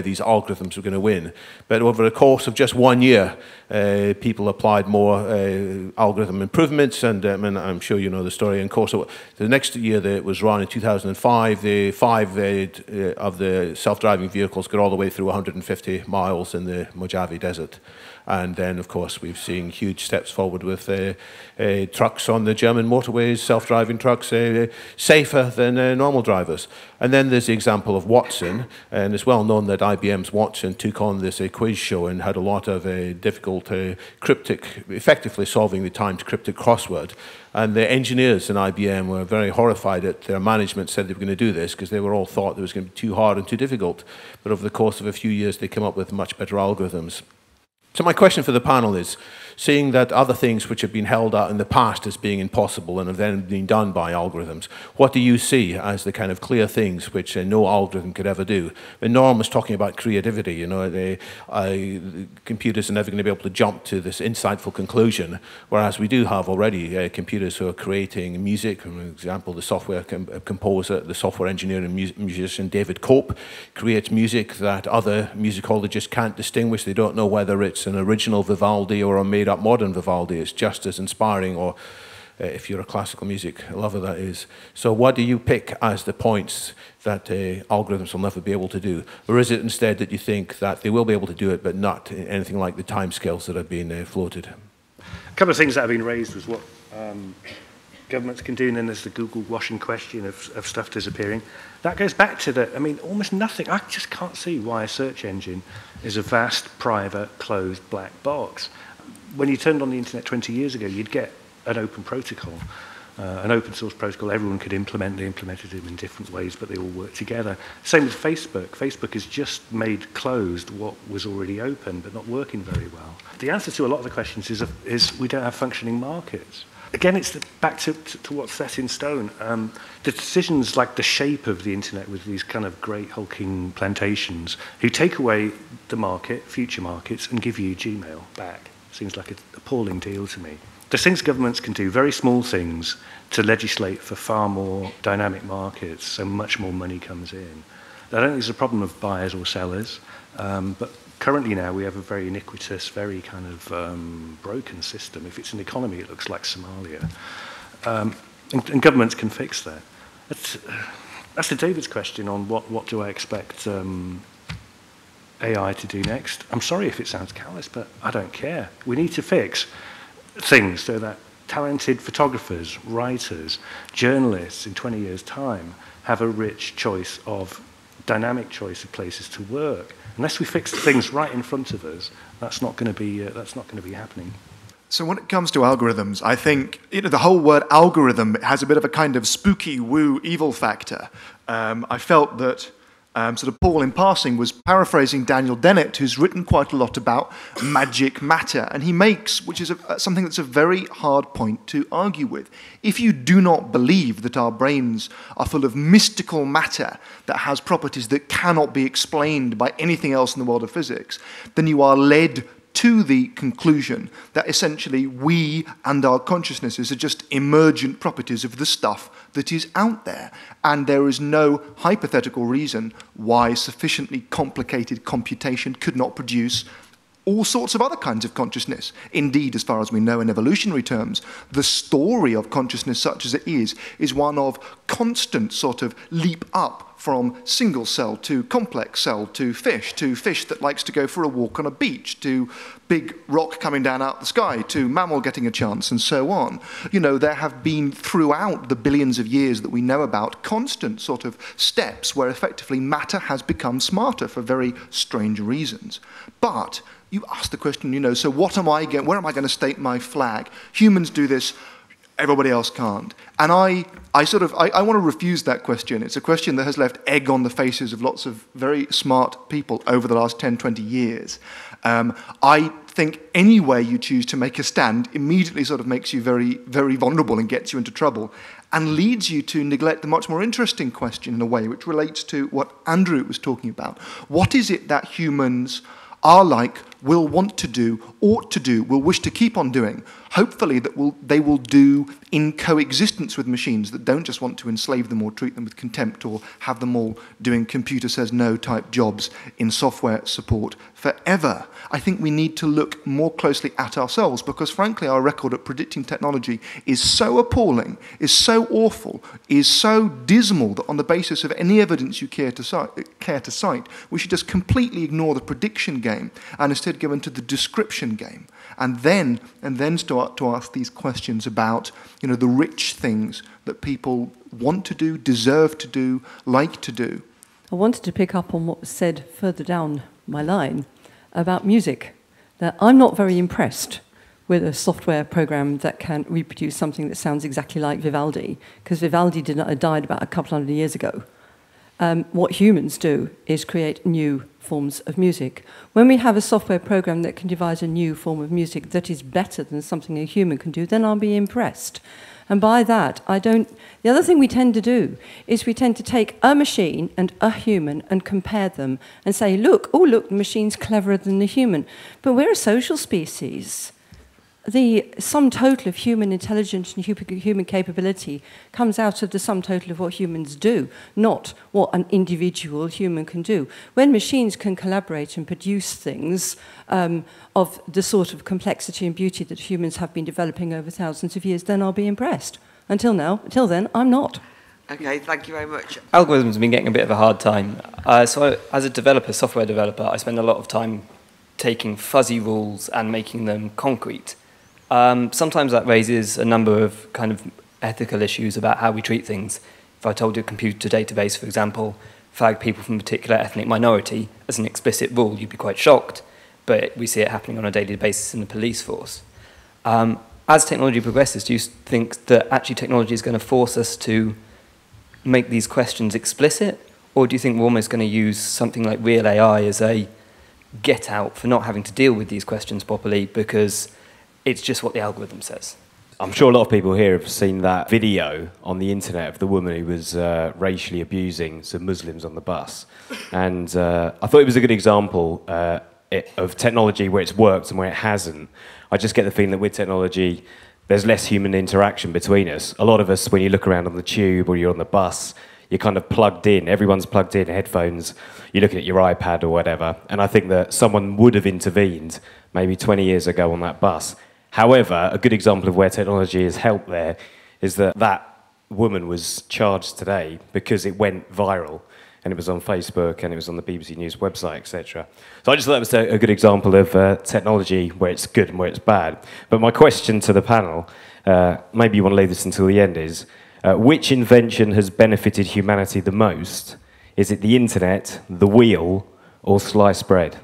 algorithms were going to win. But over the course of just one year, uh, people applied more uh, algorithm improvements, and, um, and I'm sure you know the story. And of course, the next year that it was run in two thousand five, the five uh, of the self-driving vehicles got all the way through one hundred fifty miles in the Mojave Desert. And then, of course, we've seen huge steps forward with uh, uh, trucks on the German motorways, self-driving trucks, uh, safer than uh, normal drivers. And then there's the example of Watson, and it's well known that I B M's Watson took on this uh, quiz show and had a lot of uh, difficult uh, cryptic, effectively solving the timed cryptic crossword. And the engineers in I B M were very horrified that their management said they were going to do this because they were all thought it was going to be too hard and too difficult. But over the course of a few years, they came up with much better algorithms. So my question for the panel is, seeing that other things which have been held out in the past as being impossible and have then been done by algorithms, what do you see as the kind of clear things which uh, no algorithm could ever do? But Norm was talking about creativity, you know, the, uh, the computers are never going to be able to jump to this insightful conclusion, whereas we do have already uh, computers who are creating music. For example, the software com composer, the software engineer and mu musician David Cope creates music that other musicologists can't distinguish. They don't know whether it's an original Vivaldi or a made-up modern Vivaldi. It's just as inspiring, or uh, if you're a classical music lover, that is. So what do you pick as the points that uh, algorithms will never be able to do? Or is it instead that you think that they will be able to do it, but not anything like the timescales that have been uh, floated? A couple of things that have been raised was what um, governments can do, and then there's the Google washing question of, of stuff disappearing. That goes back to the, I mean, almost nothing. I just can't see why a search engine is a vast, private, closed black box. When you turned on the internet twenty years ago, you'd get an open protocol, uh, an open source protocol. Everyone could implement. They implemented them in different ways, but they all work together. Same with Facebook. Facebook has just made closed what was already open, but not working very well. The answer to a lot of the questions is, is we don't have functioning markets. Again, it's the, back to, to, to what's set in stone. Um, the decisions like the shape of the internet with these kind of great hulking plantations who take away the market, future markets, and give you Gmail back. Seems like an appalling deal to me. There's things governments can do, very small things, to legislate for far more dynamic markets, so much more money comes in. I don't think there's a problem of buyers or sellers, um, but currently now we have a very iniquitous, very kind of um, broken system. If it's an economy, it looks like Somalia. Um, and, and governments can fix that. That's, uh, that's to David's question on what, what do I expect um, A I to do next. I'm sorry if it sounds callous, but I don't care. We need to fix things so that talented photographers, writers, journalists in twenty years' time have a rich choice of, dynamic choice of places to work. Unless we fix things right in front of us, that's not going to be uh, that's not going to be happening. So when it comes to algorithms, I think you know the whole word algorithm has a bit of a kind of spooky woo evil factor. Um, I felt that um, sort of Paul in passing was paraphrasing Daniel Dennett, who's written quite a lot about magic matter, and he makes, which is a, something that's a very hard point to argue with. If you do not believe that our brains are full of mystical matter that has properties that cannot be explained by anything else in the world of physics, then you are led to the conclusion that essentially we and our consciousnesses are just emergent properties of the stuff that is out there. And there is no hypothetical reason why sufficiently complicated computation could not produce all sorts of other kinds of consciousness. Indeed, as far as we know in evolutionary terms, the story of consciousness such as it is, is one of constant sort of leap up from single cell to complex cell to fish, to fish that likes to go for a walk on a beach, to big rock coming down out the sky, to mammal getting a chance, and so on. You know, there have been throughout the billions of years that we know about constant sort of steps where effectively matter has become smarter for very strange reasons. But you ask the question, you know, so what am I going, where am I going to stake my flag? Humans do this, everybody else can't. And I, I sort of, I, I want to refuse that question. It's a question that has left egg on the faces of lots of very smart people over the last ten, twenty years. Um, I think any way you choose to make a stand immediately sort of makes you very, very vulnerable and gets you into trouble and leads you to neglect the much more interesting question in a way which relates to what Andrew was talking about. What is it that humans are like will want to do, ought to do, will wish to keep on doing, hopefully that will, they will do in coexistence with machines that don't just want to enslave them or treat them with contempt or have them all doing computer says no type jobs in software support forever. I think we need to look more closely at ourselves because frankly our record at predicting technology is so appalling, is so awful, is so dismal that on the basis of any evidence you care to cite, care to cite we should just completely ignore the prediction game and instead go into the description game. And then, and then start to ask these questions about, you know, the rich things that people want to do, deserve to do, like to do. I wanted to pick up on what was said further down my line about music. That I'm not very impressed with a software program that can reproduce something that sounds exactly like Vivaldi, because Vivaldi did not, died about a couple hundred years ago. Um, what humans do is create new forms of music. When we have a software program that can devise a new form of music that is better than something a human can do, then I'll be impressed. And by that, I don't... The other thing we tend to do is we tend to take a machine and a human and compare them and say, look, oh, look, the machine's cleverer than the human. But we're a social species. The sum total of human intelligence and human capability comes out of the sum total of what humans do, not what an individual human can do. When machines can collaborate and produce things um, of the sort of complexity and beauty that humans have been developing over thousands of years, then I'll be impressed. Until now, until then, I'm not. Okay, thank you very much. Algorithms have been getting a bit of a hard time. Uh, so I, as a developer, software developer, I spend a lot of time taking fuzzy rules and making them concrete. Um, sometimes that raises a number of kind of ethical issues about how we treat things. If I told you a computer database, for example, flag people from a particular ethnic minority as an explicit rule, you'd be quite shocked, but we see it happening on a daily basis in the police force. Um, as technology progresses, do you think that actually technology is going to force us to make these questions explicit, or do you think we're almost going to use something like real A I as a get out for not having to deal with these questions properly because it's just what the algorithm says? I'm sure a lot of people here have seen that video on the internet of the woman who was uh, racially abusing some Muslims on the bus. And uh, I thought it was a good example uh, it, of technology where it's worked and where it hasn't. I just get the feeling that with technology, there's less human interaction between us. A lot of us, when you look around on the tube or you're on the bus, you're kind of plugged in. Everyone's plugged in, headphones. You're looking at your iPad or whatever. And I think that someone would have intervened maybe twenty years ago on that bus. However, a good example of where technology has helped there is that that woman was charged today because it went viral and it was on Facebook and it was on the B B C News website, et cetera. So I just thought that was a, a good example of uh, technology where it's good and where it's bad. But my question to the panel, uh, maybe you want to leave this until the end, is uh, which invention has benefited humanity the most? Is it the internet, the wheel, or sliced bread?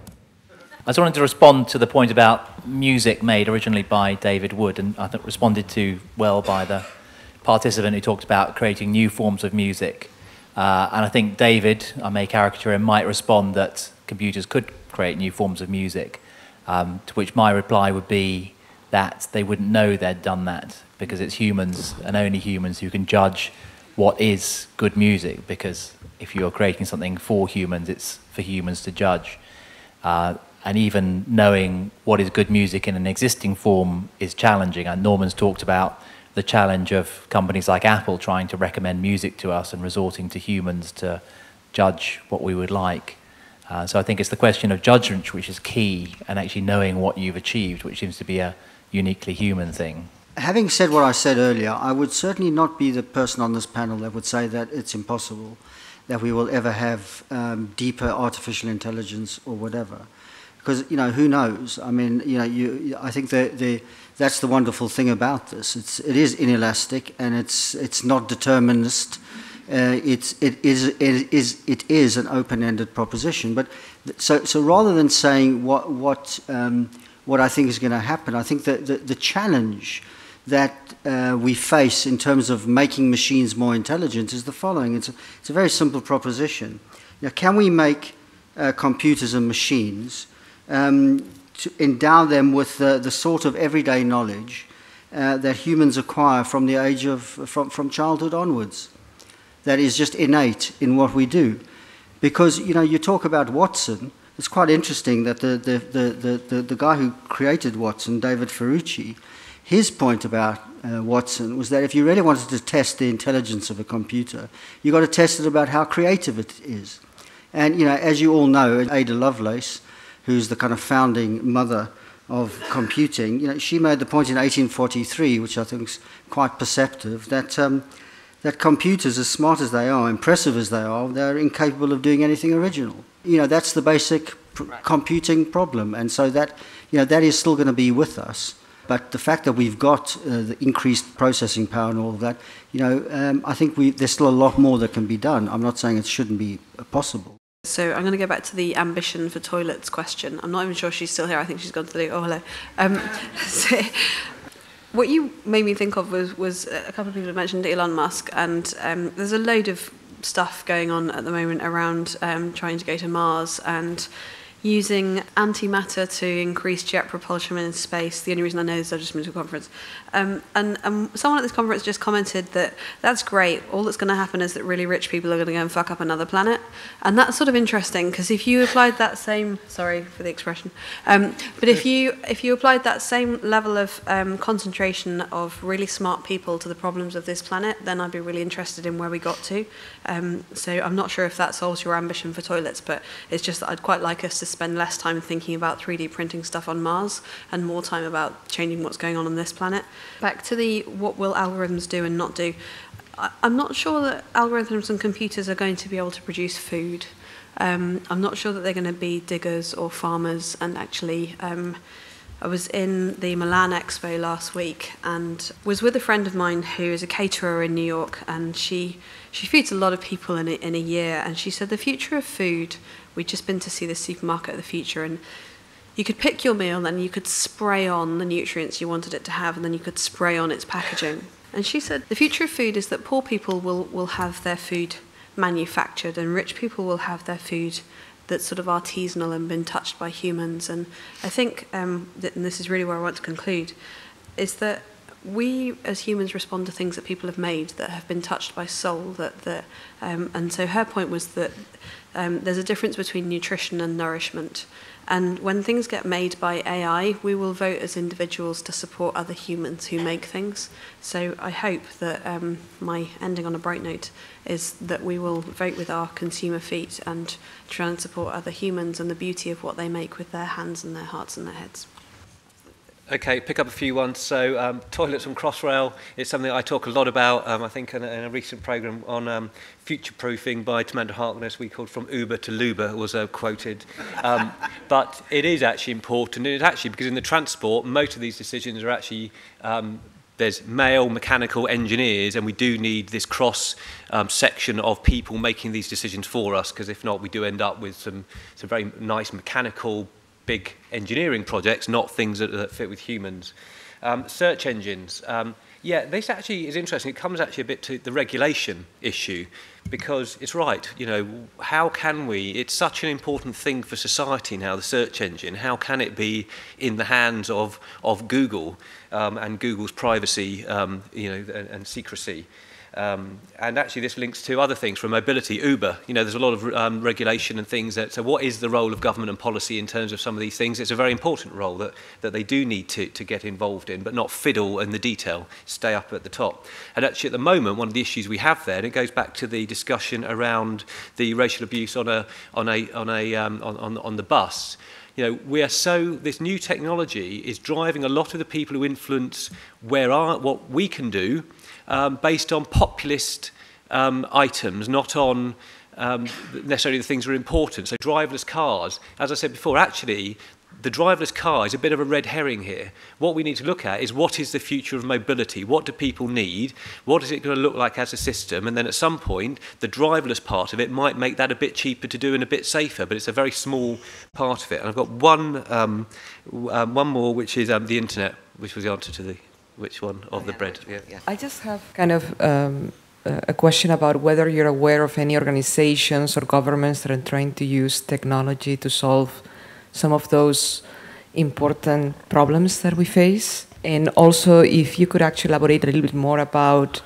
I just wanted to respond to the point about music made originally by David Wood, and I think responded to well by the participant who talked about creating new forms of music. Uh, and I think David, I may caricature him, might respond that computers could create new forms of music, um, to which my reply would be that they wouldn't know they'd done that, because it's humans, and only humans, who can judge what is good music, because if you're creating something for humans, it's for humans to judge. Uh, And even knowing what is good music in an existing form is challenging. And Norman's talked about the challenge of companies like Apple trying to recommend music to us and resorting to humans to judge what we would like. Uh, so I think it's the question of judgment which is key, and actually knowing what you've achieved, which seems to be a uniquely human thing. Having said what I said earlier, I would certainly not be the person on this panel that would say that it's impossible, that we will ever have um, deeper artificial intelligence or whatever. Because, you know, who knows? I mean, you know, you, I think the, the, that's the wonderful thing about this. It's, it is inelastic, and it's, it's not determinist. Uh, it's, it, is, it, is, it is an open-ended proposition. But so, so rather than saying what, what, um, what I think is going to happen, I think that the, the challenge that uh, we face in terms of making machines more intelligent is the following. It's a, it's a very simple proposition. Now, can we make uh, computers and machines Um, to endow them with the, the sort of everyday knowledge uh, that humans acquire from the age of, from, from childhood onwards, that is just innate in what we do? Because, you know, you talk about Watson, it's quite interesting that the, the, the, the, the, the guy who created Watson, David Ferrucci, his point about uh, Watson was that if you really wanted to test the intelligence of a computer, you got to test it about how creative it is. And, you know, as you all know, Ada Lovelace, who's the kind of founding mother of computing, you know, she made the point in eighteen forty-three, which I think is quite perceptive, that um, that computers, as smart as they are, impressive as they are, they're incapable of doing anything original. You know, that's the basic pr right. computing problem, and so that, you know, that is still going to be with us. But the fact that we've got uh, the increased processing power and all of that, you know, um, I think we, there's still a lot more that can be done. I'm not saying it shouldn't be possible. So I'm going to go back to the ambition for toilets question. I'm not even sure she's still here. I think she's gone to the... Oh, hello. Um, so what you made me think of was, was a couple of people have mentioned Elon Musk, and um, there's a load of stuff going on at the moment around um, trying to go to Mars and using antimatter to increase jet propulsion in space. The only reason I know this is I've just been to a conference. Um, and um, someone at this conference just commented that that's great. All that's going to happen is that really rich people are going to go and fuck up another planet. And that's sort of interesting, because if you applied that same, sorry for the expression, um, but if you if you applied that same level of um, concentration of really smart people to the problems of this planet, then I'd be really interested in where we got to. Um, so I'm not sure if that solves your ambition for toilets, but it's just that I'd quite like us to spend less time thinking about three D printing stuff on Mars and more time about changing what's going on on this planet. Back to the what will algorithms do and not do. I, I'm not sure that algorithms and computers are going to be able to produce food. Um, I'm not sure that they're going to be diggers or farmers. And actually, um, I was in the Milan Expo last week and was with a friend of mine who is a caterer in New York, and she she feeds a lot of people in a, in a year, and she said the future of food, we'd just been to see the supermarket of the future, and you could pick your meal and you could spray on the nutrients you wanted it to have, and then you could spray on its packaging. And she said the future of food is that poor people will, will have their food manufactured and rich people will have their food that's sort of artisanal and been touched by humans. And I think, um, that, and this is really where I want to conclude, is that we as humans respond to things that people have made that have been touched by soul. That, that, um, and so her point was that um, there's a difference between nutrition and nourishment. And when things get made by A I, we will vote as individuals to support other humans who make things. So I hope that um, my ending on a bright note is that we will vote with our consumer feet and try and support other humans and the beauty of what they make with their hands and their hearts and their heads. Okay, pick up a few ones. So um, toilets on Crossrail is something I talk a lot about. Um, I think in a, in a recent programme on um, future-proofing by Tamanda Harkness, we called From Uber to Luber, was uh, quoted. Um, but it is actually important. It's actually because in the transport, most of these decisions are actually, um, there's male mechanical engineers, and we do need this cross um, section of people making these decisions for us, because if not, we do end up with some, some very nice mechanical big engineering projects, not things that, that fit with humans. Um, search engines. Um, yeah, this actually is interesting. It comes actually a bit to the regulation issue, because it's right, you know, how can we, it's such an important thing for society now, the search engine, how can it be in the hands of, of Google um, and Google's privacy, um, you know, and, and secrecy? Um, and actually this links to other things, from mobility, Uber, you know, there's a lot of um, regulation and things that, so what is the role of government and policy in terms of some of these things? It's a very important role that, that they do need to, to get involved in, but not fiddle in the detail, stay up at the top. And actually at the moment, one of the issues we have there, and it goes back to the discussion around the racial abuse on a, on a, on a, um, on, on, on the bus. You know, we are so, this new technology is driving a lot of the people who influence where are, what we can do, Um, based on populist um, items, not on um, necessarily the things that are important. So driverless cars, as I said before, actually the driverless car is a bit of a red herring here. What we need to look at is what is the future of mobility? What do people need? What is it going to look like as a system? And then at some point, the driverless part of it might make that a bit cheaper to do and a bit safer, but it's a very small part of it. And I've got one, um, um, one more, which is um, the internet, which was the answer to the which one of the bread. Yeah. Yeah. I just have kind of um, a question about whether you're aware of any organizations or governments that are trying to use technology to solve some of those important problems that we face. And also if you could actually elaborate a little bit more about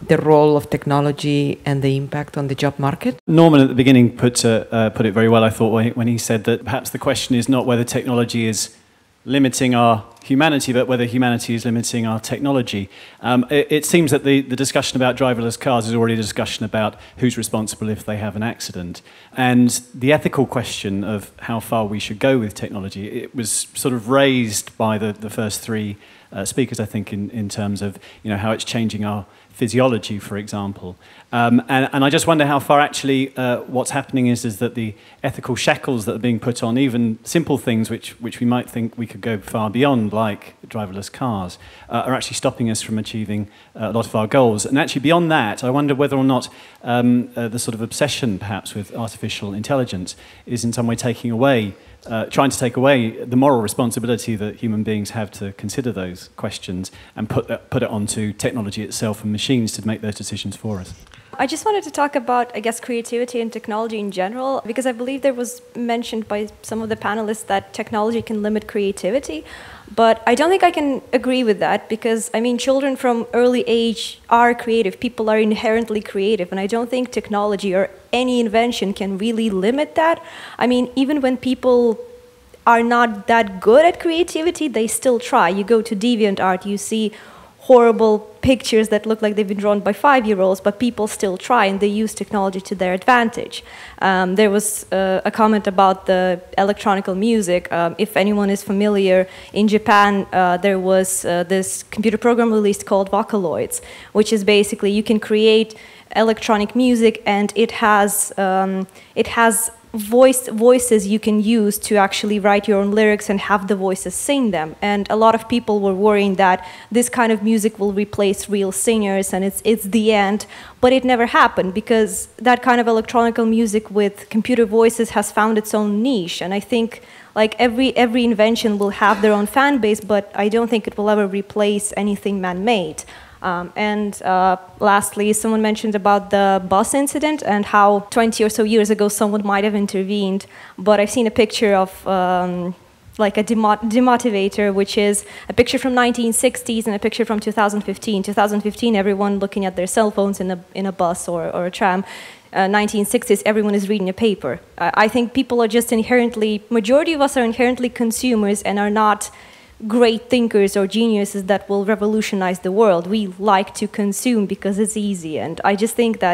the role of technology and the impact on the job market? Norman at the beginning put, uh, uh, put it very well, I thought, when he, when he said that perhaps the question is not whether technology is limiting our humanity, but whether humanity is limiting our technology. Um, it, it seems that the, the discussion about driverless cars is already a discussion about who's responsible if they have an accident. And the ethical question of how far we should go with technology, it was sort of raised by the, the first three uh, speakers, I think, in, in terms of, you know, how it's changing our physiology, for example. Um, and, and I just wonder how far actually uh, what's happening is, is that the ethical shackles that are being put on even simple things which, which we might think we could go far beyond, like driverless cars, uh, are actually stopping us from achieving uh, a lot of our goals. And actually beyond that, I wonder whether or not um, uh, the sort of obsession perhaps with artificial intelligence is in some way taking away Uh, trying to take away the moral responsibility that human beings have to consider those questions and put that, put it onto technology itself and machines to make those decisions for us. I just wanted to talk about, I guess, creativity and technology in general, because I believe there was mentioned by some of the panelists that technology can limit creativity. But I don't think I can agree with that, because, I mean, children from early age are creative. People are inherently creative, and I don't think technology or any invention can really limit that. I mean, even when people are not that good at creativity, they still try. You go to DeviantArt, you see horrible pictures that look like they've been drawn by five-year-olds, but people still try, and they use technology to their advantage. Um, there was uh, a comment about the electronical music. Um, if anyone is familiar, in Japan, uh, there was uh, this computer program released called Vocaloids, which is basically you can create electronic music, and it has um, it has voice voices you can use to actually write your own lyrics and have the voices sing them. And a lot of people were worrying that this kind of music will replace real singers and it's it's the end, but it never happened, because that kind of electronical music with computer voices has found its own niche. And I think like every every invention will have their own fan base, but I don't think it will ever replace anything man-made. Um, and uh, lastly, someone mentioned about the bus incident and how twenty or so years ago someone might have intervened, but I've seen a picture of um, like a demot demotivator, which is a picture from nineteen sixties and a picture from two thousand fifteen. two thousand fifteen, everyone looking at their cell phones in a, in a bus or, or a tram. Uh, nineteen sixties, everyone is reading a paper. Uh, I think people are just inherently, majority of us are inherently consumers and are not great thinkers or geniuses that will revolutionize the world. We like to consume because it's easy, and I just think that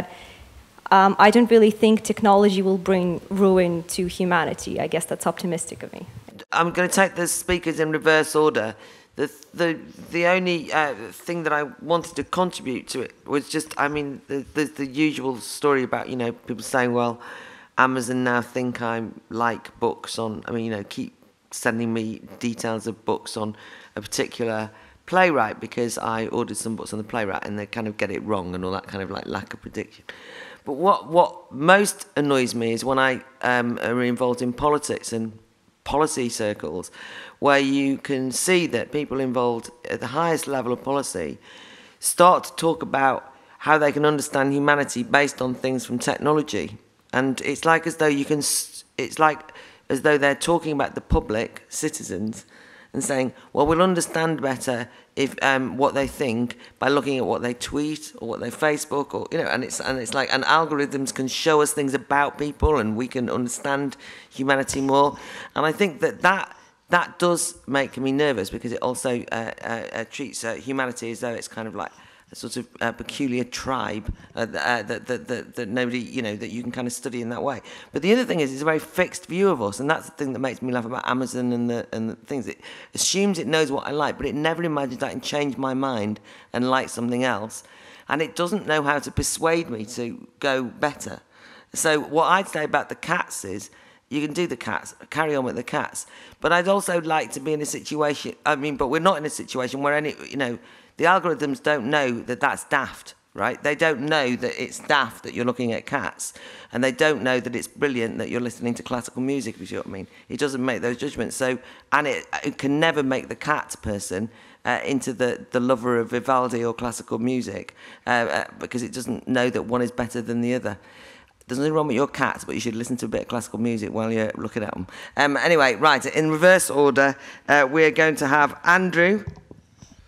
um, I don't really think technology will bring ruin to humanity. I guess that's optimistic of me. I'm going to take the speakers in reverse order. The the the only uh, thing that I wanted to contribute to it was just, I mean, the, the the usual story about, you know, people saying, well, Amazon now think I like books on, I mean, you know, keep sending me details of books on a particular playwright because I ordered some books on the playwright and they kind of get it wrong and all that kind of like lack of prediction. But what what most annoys me is when I um, are involved in politics and policy circles, where you can see that people involved at the highest level of policy start to talk about how they can understand humanity based on things from technology. And it's like as though you can, it's like as though they're talking about the public, citizens, and saying, well, we'll understand better if um, what they think by looking at what they tweet or what they Facebook, or you know, and it's and it's like, and algorithms can show us things about people, and we can understand humanity more. And I think that that that does make me nervous, because it also uh, uh, uh, treats uh, humanity as though it's kind of like a sort of uh, peculiar tribe uh, uh, that, that, that, that nobody, you know, that you can kind of study in that way. But the other thing is, it's a very fixed view of us, and that's the thing that makes me laugh about Amazon and the, and the things. It assumes it knows what I like, but it never imagines I can change my mind and like something else. And it doesn't know how to persuade me to go better. So what I'd say about the cats is, you can do the cats, carry on with the cats. But I'd also like to be in a situation, I mean, but we're not in a situation where any, you know, the algorithms don't know that that's daft, right? They don't know that it's daft that you're looking at cats, and they don't know that it's brilliant that you're listening to classical music, if you see what I mean. It doesn't make those judgments. So, and it, it can never make the cat person uh, into the, the lover of Vivaldi or classical music, uh, uh, because it doesn't know that one is better than the other. There's nothing wrong with your cats, but you should listen to a bit of classical music while you're looking at them. Um, anyway, right, in reverse order, uh, we're going to have Andrew.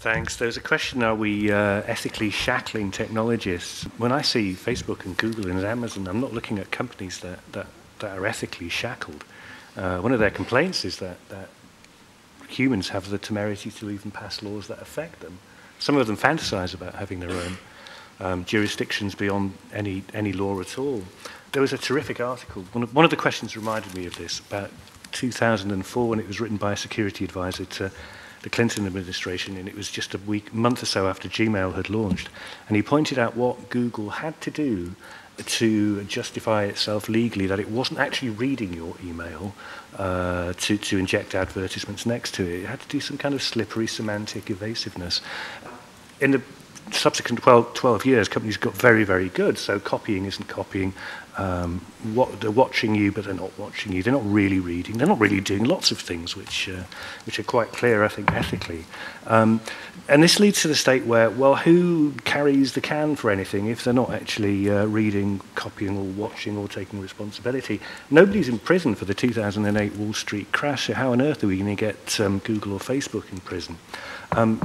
Thanks. There's a question, are we uh, ethically shackling technologists? When I see Facebook and Google and Amazon, I'm not looking at companies that, that, that are ethically shackled. Uh, one of their complaints is that, that humans have the temerity to even pass laws that affect them. Some of them fantasize about having their own um, jurisdictions beyond any, any law at all. There was a terrific article. One of, one of the questions reminded me of this about two thousand four, when it was written by a security advisor to the Clinton administration, and it was just a week, month or so after Gmail had launched. And he pointed out what Google had to do to justify itself legally that it wasn't actually reading your email uh, to, to inject advertisements next to it. It had to do some kind of slippery semantic evasiveness. In the subsequent twelve, twelve years, companies got very, very good. So copying isn't copying. Um, what, they're watching you, but they're not watching you. They're not really reading. They're not really doing lots of things which, uh, which are quite clear, I think, ethically. Um, and this leads to the state where, well, who carries the can for anything if they're not actually uh, reading, copying, or watching, or taking responsibility? Nobody's in prison for the two thousand eight Wall Street crash. So how on earth are we going to get um, Google or Facebook in prison? Um,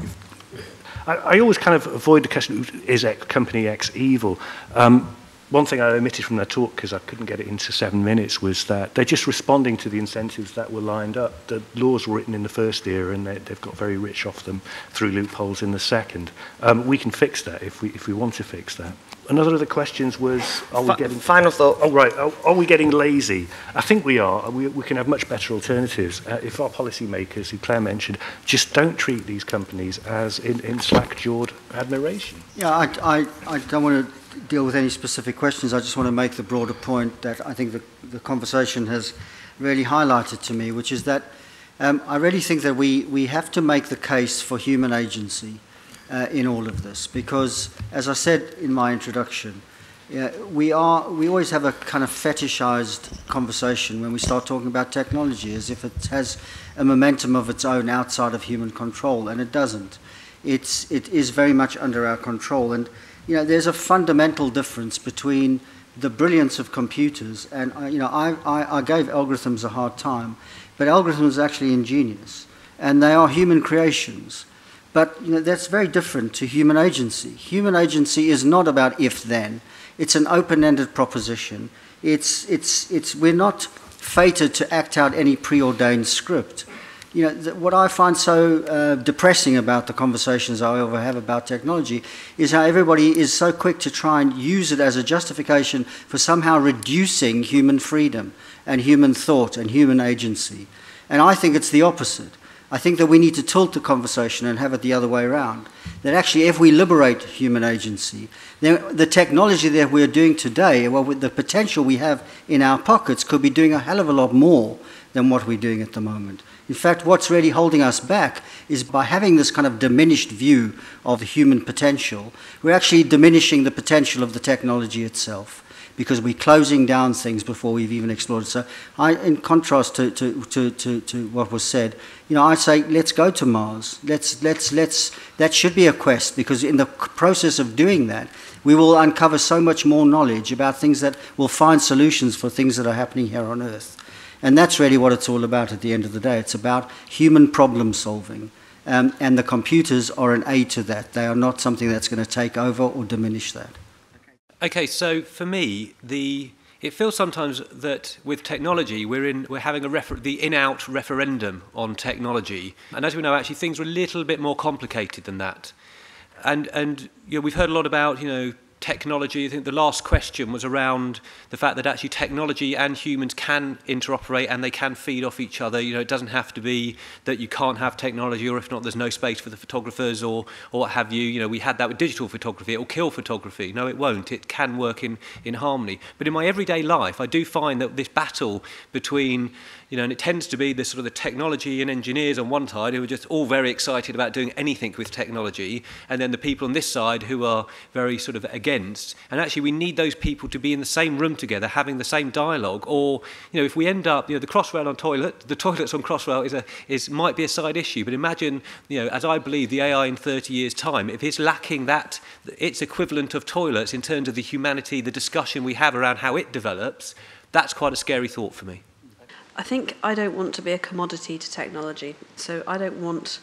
I, I always kind of avoid the question, is X, company X evil? Um, One thing I omitted from their talk, because I couldn't get it into seven minutes, was that they're just responding to the incentives that were lined up. The laws were written in the first era, and they, they've got very rich off them through loopholes in the second. Um, we can fix that if we if we want to fix that. Another of the questions was, are we getting... Final thought. Oh, right. Are, are we getting lazy? I think we are. We, we can have much better alternatives. Uh, if our policymakers, who Claire mentioned, just don't treat these companies as in, in slack-jawed admiration. Yeah, I, I, I don't want to deal with any specific questions. I just want to make the broader point that I think the, the conversation has really highlighted to me, which is that um, I really think that we, we have to make the case for human agency uh, in all of this, because, as I said in my introduction, uh, we, are, we always have a kind of fetishized conversation when we start talking about technology, as if it has a momentum of its own outside of human control, and it doesn't. It's, it is very much under our control. And you know, there's a fundamental difference between the brilliance of computers, and uh, you know, I, I, I gave algorithms a hard time, but algorithms are actually ingenious, and they are human creations. But you know, that's very different to human agency. Human agency is not about if-then. It's an open-ended proposition. It's, it's, it's, we're not fated to act out any preordained script. You know, th what I find so uh, depressing about the conversations I ever have about technology is how everybody is so quick to try and use it as a justification for somehow reducing human freedom and human thought and human agency. And I think it's the opposite. I think that we need to tilt the conversation and have it the other way around. That actually, if we liberate human agency, then the technology that we're doing today, well, with the potential we have in our pockets, could be doing a hell of a lot more than what we're doing at the moment. In fact, what's really holding us back is by having this kind of diminished view of the human potential, we're actually diminishing the potential of the technology itself, because we're closing down things before we've even explored. So I, in contrast to, to, to, to, to what was said, you know, I say, let's go to Mars. Let's, let's, let's, that should be a quest, because in the process of doing that, we will uncover so much more knowledge about things that will find solutions for things that are happening here on Earth. And that's really what it's all about at the end of the day. It's about human problem solving. Um, and the computers are an aid to that. They are not something that's going to take over or diminish that. Okay, so for me, the it feels sometimes that with technology, we're in we're having a refer the in-out referendum on technology, and as we know, actually things are a little bit more complicated than that. And and you know, we've heard a lot about you know technology. I think the last question was around the fact that actually technology and humans can interoperate and they can feed off each other. You know, it doesn't have to be that you can't have technology, or if not, there's no space for the photographers or or what have you. You know, we had that with digital photography. It will kill photography. No, it won't. It can work in in harmony. But in my everyday life, I do find that this battle between you know, and it tends to be the sort of the technology and engineers on one side who are just all very excited about doing anything with technology, and then the people on this side who are very sort of against. And actually, we need those people to be in the same room together, having the same dialogue. Or, you know, if we end up, you know, the Crossrail on toilet, the toilets on Crossrail is a is might be a side issue. But imagine, you know, as I believe, the A I in thirty years' time, if it's lacking that, its equivalent of toilets in terms of the humanity, the discussion we have around how it develops, that's quite a scary thought for me. I think I don't want to be a commodity to technology. So I don't want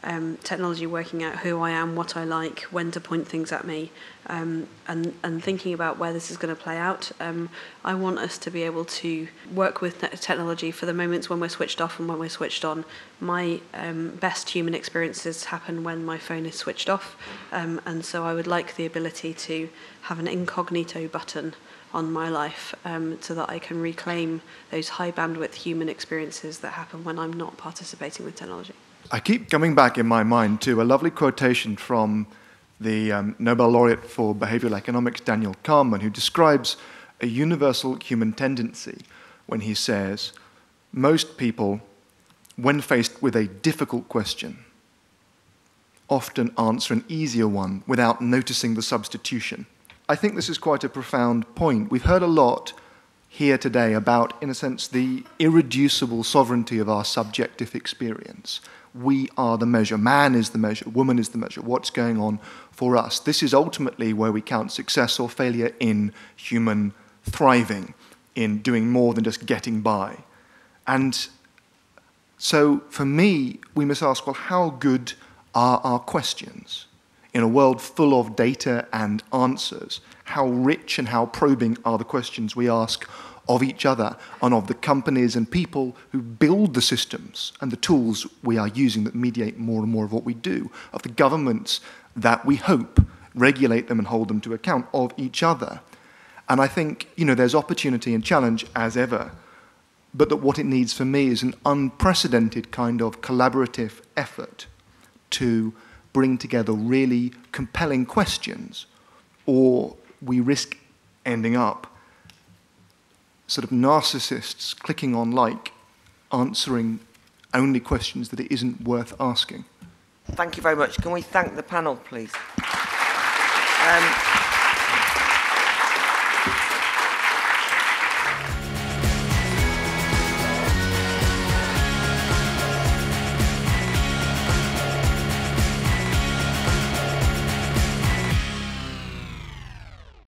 um, technology working out who I am, what I like, when to point things at me, um, and, and thinking about where this is going to play out. Um, I want us to be able to work with technology for the moments when we're switched off and when we're switched on. My um, best human experiences happen when my phone is switched off, um, and so I would like the ability to have an incognito button on my life, um, so that I can reclaim those high bandwidth human experiences that happen when I'm not participating with technology. I keep coming back in my mind to a lovely quotation from the um, Nobel laureate for behavioral economics, Daniel Kahneman, who describes a universal human tendency when he says, most people, when faced with a difficult question, often answer an easier one without noticing the substitution. I think this is quite a profound point. We've heard a lot here today about, in a sense, the irreducible sovereignty of our subjective experience. We are the measure. Man is the measure. Woman is the measure. What's going on for us? This is ultimately where we count success or failure in human thriving, in doing more than just getting by. And so, for me, we must ask, well, how good are our questions? In a world full of data and answers, how rich and how probing are the questions we ask of each other and of the companies and people who build the systems and the tools we are using that mediate more and more of what we do, of the governments that we hope regulate them and hold them to account, of each other. And I think, you know, there's opportunity and challenge as ever, but that what it needs for me is an unprecedented kind of collaborative effort to bring together really compelling questions, or we risk ending up sort of narcissists clicking on like, answering only questions that it isn't worth asking. Thank you very much. Can we thank the panel, please? Um,